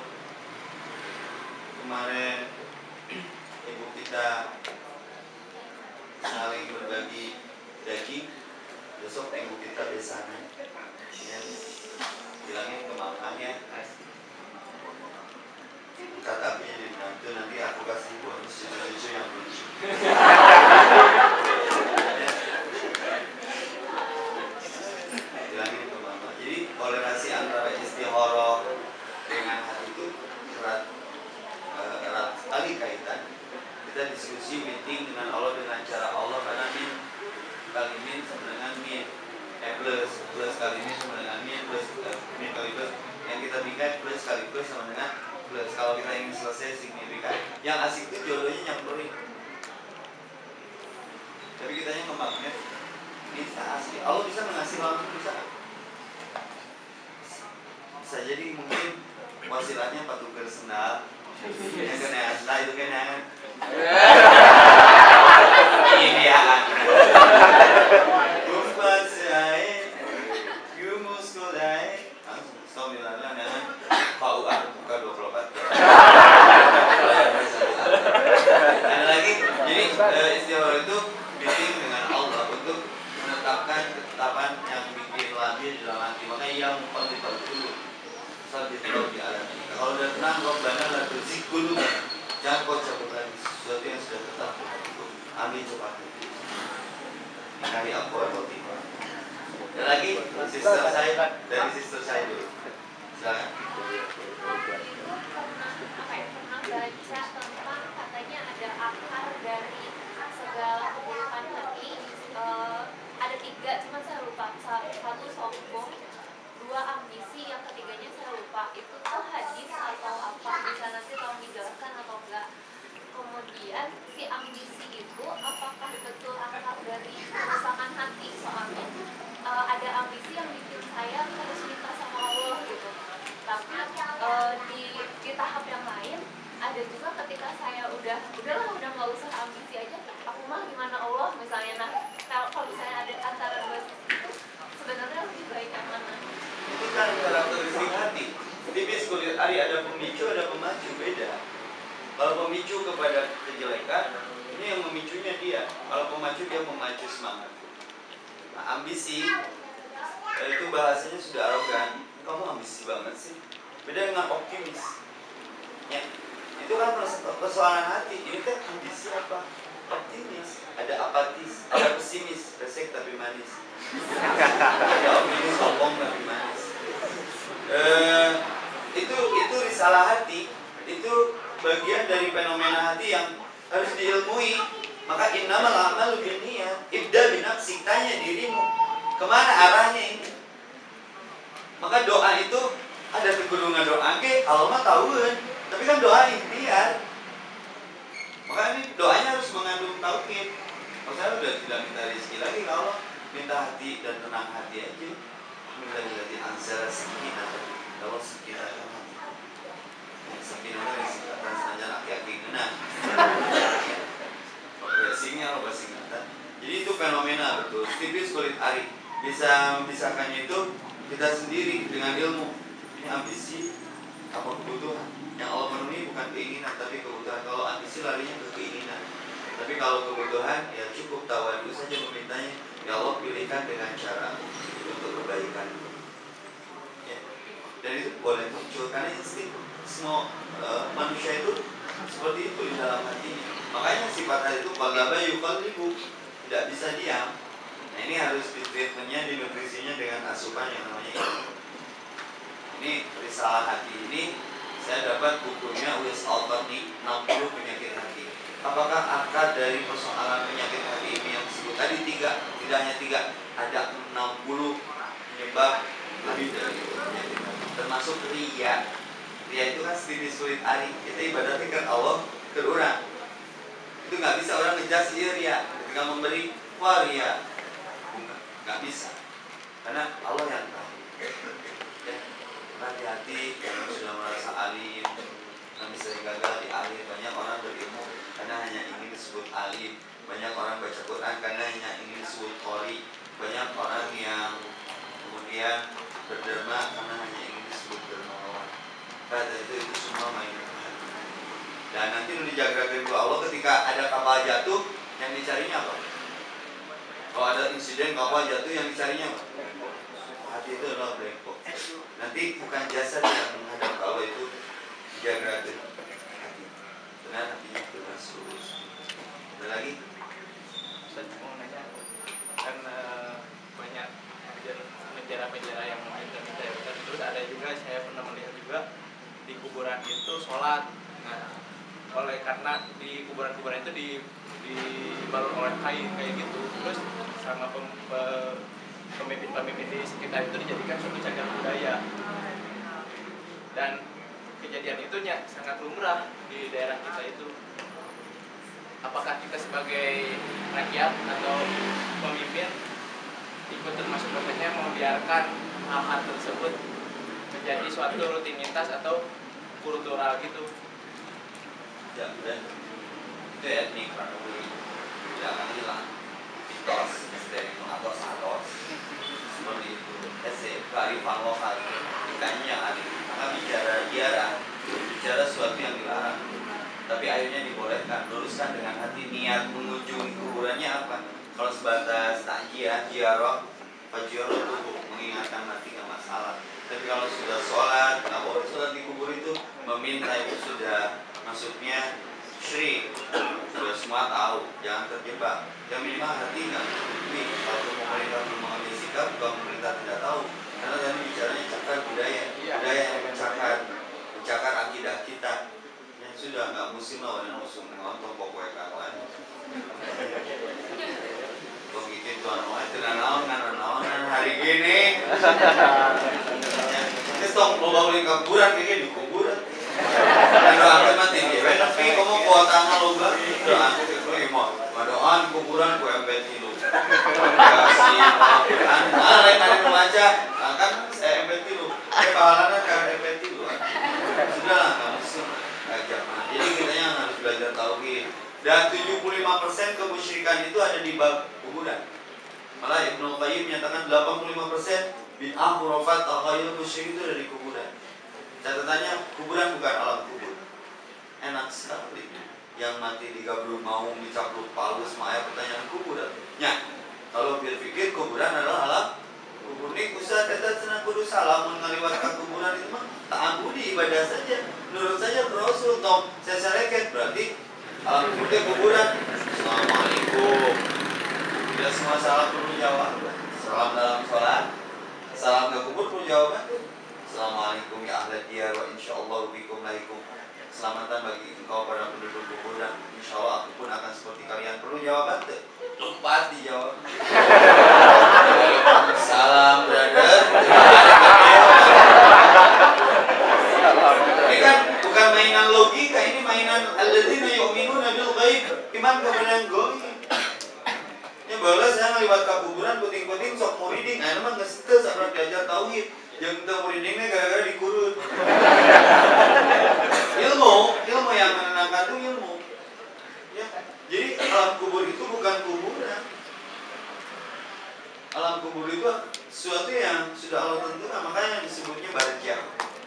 kemarin ibu kita saling berbagi daging, besok ibu kita besanan, ya. Bilangin ke mamanya, angkat apinya di menantu, nanti aku kasih bonus cucu-cucu yang lucu. Ya. Bilangin ke mama. Jadi toleransi antara istiqoroh dengan hati itu erat, erat sekali kaitan. Kita diskusi meeting dengan Allah dengan cara Allah, karena min kali min sama dengan min, eh plus plus kali min sama dengan min, plus uh, min kali plus, yang kita bikin plus kali plus sama dengan plus. Kalau kita ingin selesai signifikan, yang asik itu jodohnya nyamperin. Tapi kitanya ngembangnya bisa asik. Allah bisa mengasih langsung, bisa. Bisa jadi mungkin wasilahnya patuker sendal. Yang kena sendal itu kena ini ya. Kumpas yae, yumus kodai, langsung somilalah dengan K U A buka dua puluh empat jam. Ada lagi, jadi istiqoroh itu meeting dengan Allah untuk menetapkan ketetapan yang bikin labil di dalam hati. Makanya yang paling dulu saat ditaruh di alam ini. Kalau udah tenang, Rabbana la tuzigh qulubana, jangan kau cabut lagi sesuatu yang sudah tetap di hatiku. Amin cepat. Hari aku atau tiba. Dan lagi sister saya, dari sister saya dulu. Silakan. Waktu itu pernah apa ya pernah baca tentang katanya ada akar dari segala keburukan hati. Eh, ada tiga, cuma saya lupa. Satu sombong, dua ambisi, yang ketiganya saya lupa. Itu tuh hadis atau apa? Bisa nanti tolong dijelaskan atau enggak. Kemudian si ambisi itu apakah betul akar dari kerusakan hati? Soalnya uh, ada ambisi yang bikin saya harus minta sama Allah gitu. Tapi uh, di, di tahap yang lain ada juga ketika saya udah udahlah udah nggak usah ambisi aja, aku mah gimana Allah misalnya. Nah kalau kalau misalnya ada antara dua sisi itu sebenarnya lebih baik yang mana? Itu kan karakteristik hati. Tipis kulit ari, ada pemicu, ada pemacu, beda. Kalau pemicu kepada kejelekan, ini yang memicunya dia. Kalau pemacu, dia memacu semangat. Nah, ambisi itu bahasanya sudah arogan. Kamu ambisi banget sih. Beda dengan optimis. Ya, itu kan persoalan hati. Ini kan ambisi apa? Optimis. Ada apatis, ada pesimis, resek tapi manis. Ada optimis, sombong tapi manis. Eh, itu itu risalah hati. Itu bagian dari fenomena hati yang harus diilmui. Maka innamal a'malu binniyat. Ibda binafsik, tanya dirimu, kemana arahnya ini? Maka doa itu ada tegurungan doa ke Allah mah tahuan, tapi kan doa ikhtiar. Maka ini doanya harus mengandung tauhid. Maksudnya udah tidak minta rezeki lagi, kalau minta hati dan tenang hati aja. Minta hati ansara sakinah. Kalau sakinah kan hati. Sakinah kan singkatan saja laki-laki genah. Basingnya apa singkatan. Jadi itu fenomena betul. Tipis kulit ari. Bisa memisahkannya itu kita sendiri dengan ilmu. Ini ambisi apa kebutuhan. Yang Allah penuhi bukan keinginan tapi kebutuhan. Kalau ambisi larinya ke keinginan. Tapi kalau kebutuhan ya cukup tawadu saja memintanya. Ya Allah pilihkan dengan cara untuk kebaikan. Ya. Dan itu boleh muncul karena insting semua uh, manusia itu seperti itu di dalam hatinya. Makanya sifat hati itu bagaba yuqallibu, tidak bisa diam. Nah ini harus di treatmentnya, di nutrisinya dengan asupan yang namanya ilmu. Ini risalah hati ini saya dapat bukunya Uwais Al-Qarni, enam puluh penyakit hati. Apakah akar dari persoalan penyakit hati ini yang disebut tadi tiga, tidak hanya tiga, ada enam puluh penyebab lebih dari itu penyakit hati. Termasuk riya. Riya itu kan seperti sulit ari. Kita ibadatnya ke Allah terurang. Itu nggak bisa orang ngejas dia riya. Ketika memberi wah riya, nggak bisa. Karena Allah yang tahu. Ya, hati-hati yang sudah merasa alim, yang bisa gagal di alim. Banyak orang berilmu karena hanya ingin disebut alim. Banyak orang baca Quran karena hanya ingin disebut qori. Banyak orang yang kemudian berderma karena hanya ingin disebut dermawan. Kata itu itu semua main hati. Dan nanti dijaga dari Allah ketika ada kapal jatuh, yang dicarinya apa? Kalau ada insiden kapal jatuh, yang dicarinya apa? Hati itu adalah black box. Nanti bukan jasad yang menghadap Allah, itu dijaga dari hati. Benar hatinya dengan lurus. Ada lagi? Saya mau nanya, kan uh, banyak penjara-penjara yang minta-minta, terus ada juga saya pernah melihat juga di kuburan itu sholat. Nah, oleh karena di kuburan-kuburan itu di dibalur oleh kain kayak gitu, terus sama pem, pe, pemimpin-pemimpin di sekitar itu dijadikan suatu cagar budaya. Dan kejadian itu ya, sangat lumrah di daerah kita itu. Apakah kita sebagai rakyat atau pemimpin ikut termasuk katanya membiarkan hal-hal tersebut menjadi suatu rutinitas atau kultural gitu? Ya, dan itu etnik Pranaburi tidak akan hilang. Mitos, misteri, atos atos seperti itu. Ese kearifan lokal ikannya yang ada. Karena bicara diarah, bicara sesuatu yang dilarang. Tapi akhirnya dibolehkan. Luruskan dengan hati niat mengunjungi kuburannya apa? Kalau sebatas takjiah, ziarah, fajiarah tubuh, mengingatkan hati nggak masalah. Tapi kalau sudah sholat, nggak boleh sholat di kubur itu, meminta itu sudah masuknya syirik. Sudah semua tahu, jangan terjebak. Yang minimal hati nggak ini. Kalau pemerintah belum mengambil sikap, bukan pemerintah tidak tahu. Karena tadi bicaranya cakar budaya, budaya yang hari gini. Terus tong lo bawa ke kuburan kayaknya di kuburan. Dan doa mah tinggi. Tapi kamu kuatana lo gak? Doa lo mau doa di kuburan ku M P tiga. Kasih Al-Quran. Ah lain hari membaca. Kan saya M P tiga. Saya pahalanya kan M P tiga. Sudahlah kamu semua. Jadi kita yang harus belajar tauhid. Dan tujuh puluh lima persen kemusyrikan itu ada di bab kuburan. Malah Ibnu Qayyim menyatakan delapan puluh lima persen bid'ah khurafat al-ghayyul musyrik itu dari kuburan. Catatannya kuburan bukan alam kubur. Enak sekali. Yang mati digabruk maung dicapluk palu semaya pertanyaan kuburan. Ya, kalau berpikir kuburan adalah alam kubur ini usah kata senang kudu salah mengaliwatkan kuburan itu mah tak ambudi ibadah saja. Menurut saja Rasul tom saya sareket berarti alam kubur kuburan. Assalamualaikum. Tidak semua salam perlu jawab. Salam dalam sholat. Salam ke kubur perlu jawaban. Assalamualaikum ya ahli diyar wa insyaallah bikum laikum. Selamatan bagi engkau para penduduk kubur dan insyaallah aku pun akan seperti kalian. Perlu jawaban tuh. Tempat dijawab. Salam brother. Ini kan bukan mainan logika, ini mainan alladzina yu'minuna bil ghaib. Iman kepada yang gaib. Ya balas saya ngaliwat ke kuburan puting-puting sok muriding. Aya mah geus teu sabar diajar tauhid. Jeung teu muridingna gara-gara dikurut. Ilmu, ilmu yang menenangkan itu ilmu. Ya. Jadi alam kubur itu bukan kuburan. Alam kubur itu sesuatu yang sudah Allah tentukan, makanya disebutnya barzakh.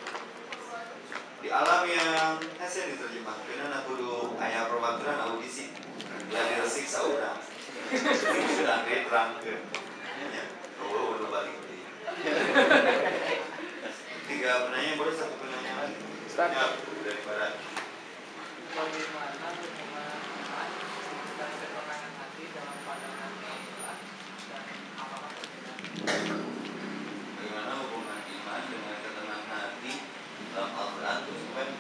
Di alam yang hasil diterjemahkan aku kudu aya perwaturan audisi. Ya diresik saurang. Sudah diterangkan. Ya, oh udah balik deui. Tiga penanya boleh satu penanya lagi. Ya, daripada bagaimana hubungan iman dan ketenangan hati dalam pandangan Allah dan apa bagaimana hubungan iman dengan ketenangan hati dalam Al-Quran terus kan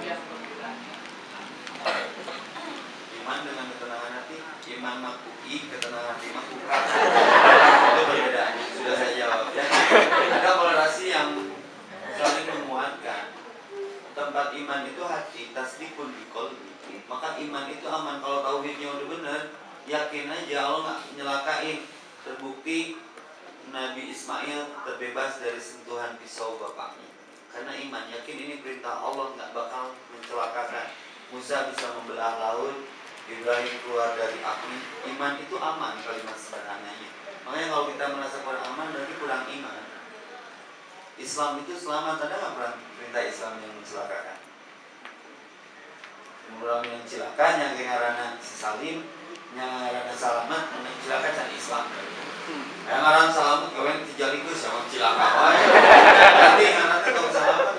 iman dengan ketenangan hati, iman makui, ketenangan hati makuka. Itu perbedaannya, sudah saya jawab ya. Ada korelasi yang saling menguatkan. Tempat iman itu hati, tasdikun biqalbi. Maka iman itu aman kalau tauhidnya udah benar, yakin aja Allah nggak nyelakain. Terbukti Nabi Ismail terbebas dari sentuhan pisau bapaknya. Karena iman, yakin ini perintah Allah nggak bakal mencelakakan. Musa bisa membelah laut, Ibrahim keluar dari api. Iman itu aman kalimat sederhananya. Makanya kalau kita merasa kurang aman berarti kurang iman. Islam itu selamat, ada nggak perintah Islam yang mencelakakan? Orang yang celaka yang ngarana salim, yang ngarana selamat, yang celaka can Islam. Yang ngarana selamat kawan tijalikus sama celaka wae. Berarti ngarana tau selamat.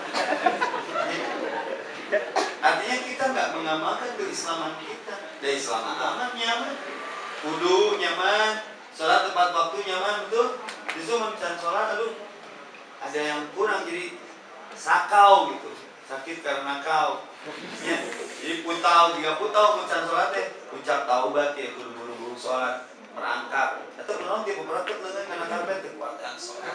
Artinya kita nggak mengamalkan keislaman kita. Dari Islam aman nyaman, wudu nyaman, sholat tepat waktu nyaman, betul. Justru mencan sholat aduh ada yang kurang jadi sakau gitu, sakit karena kau. Ya, jadi putau tiga putau mencan sholat teh, ucap taubat ya kudu buru-buru sholat merangkap. Atau belum tipe berakut dengan karena karpet kekuatan sholat.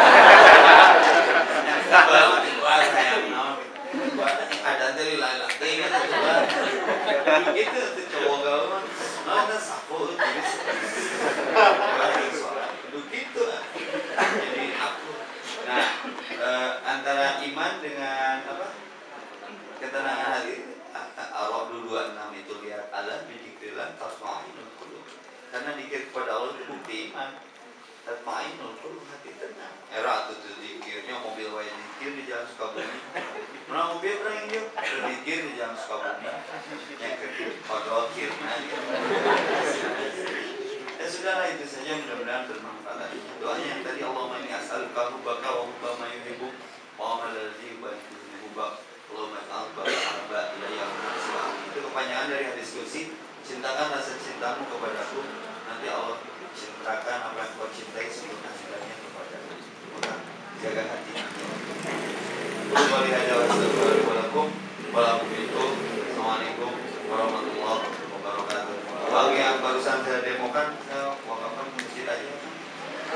Yang kalau dikuat sayang naon. Kuatan yang ada dari lain-lain ingat coba. Gitu tuh cowok gaul ada sapu jadi sholat. Begitu. Jadi aku. Nah, eh, antara iman dengan apa? Ketenangan hati. Allah dua puluh enam itu lihat Allah bidikrillah tatma'innul qulub. Karena dikir kepada Allah itu bukti iman. Tatma'innul qulub, hati tenang. Era itu tuh dikirnya mobil wae dikir di jalan Sukabumi. Mana mobil pernah yang dia dikir di jalan Sukabumi. Yang kedua kodok kirna gitu. Ya sudahlah itu saja, mudah-mudahan bermanfaat. Doanya yang tadi Allahumma inni as'aluka hubbaka wa hubba ma yuhibbu wa ma ladzi yuhibbu hubba Allahumma alba alba ilayya wa itu kepanjangan dari hadis qudsi. Cintakan rasa cintamu kepadaku, nanti Allah cintakan apa yang kau cintai sempurna cintanya kepadaku. Maka jaga hati. Assalamualaikum warahmatullahi wabarakatuh. Uang yang barusan saya demokan saya wakafkan masjid aja.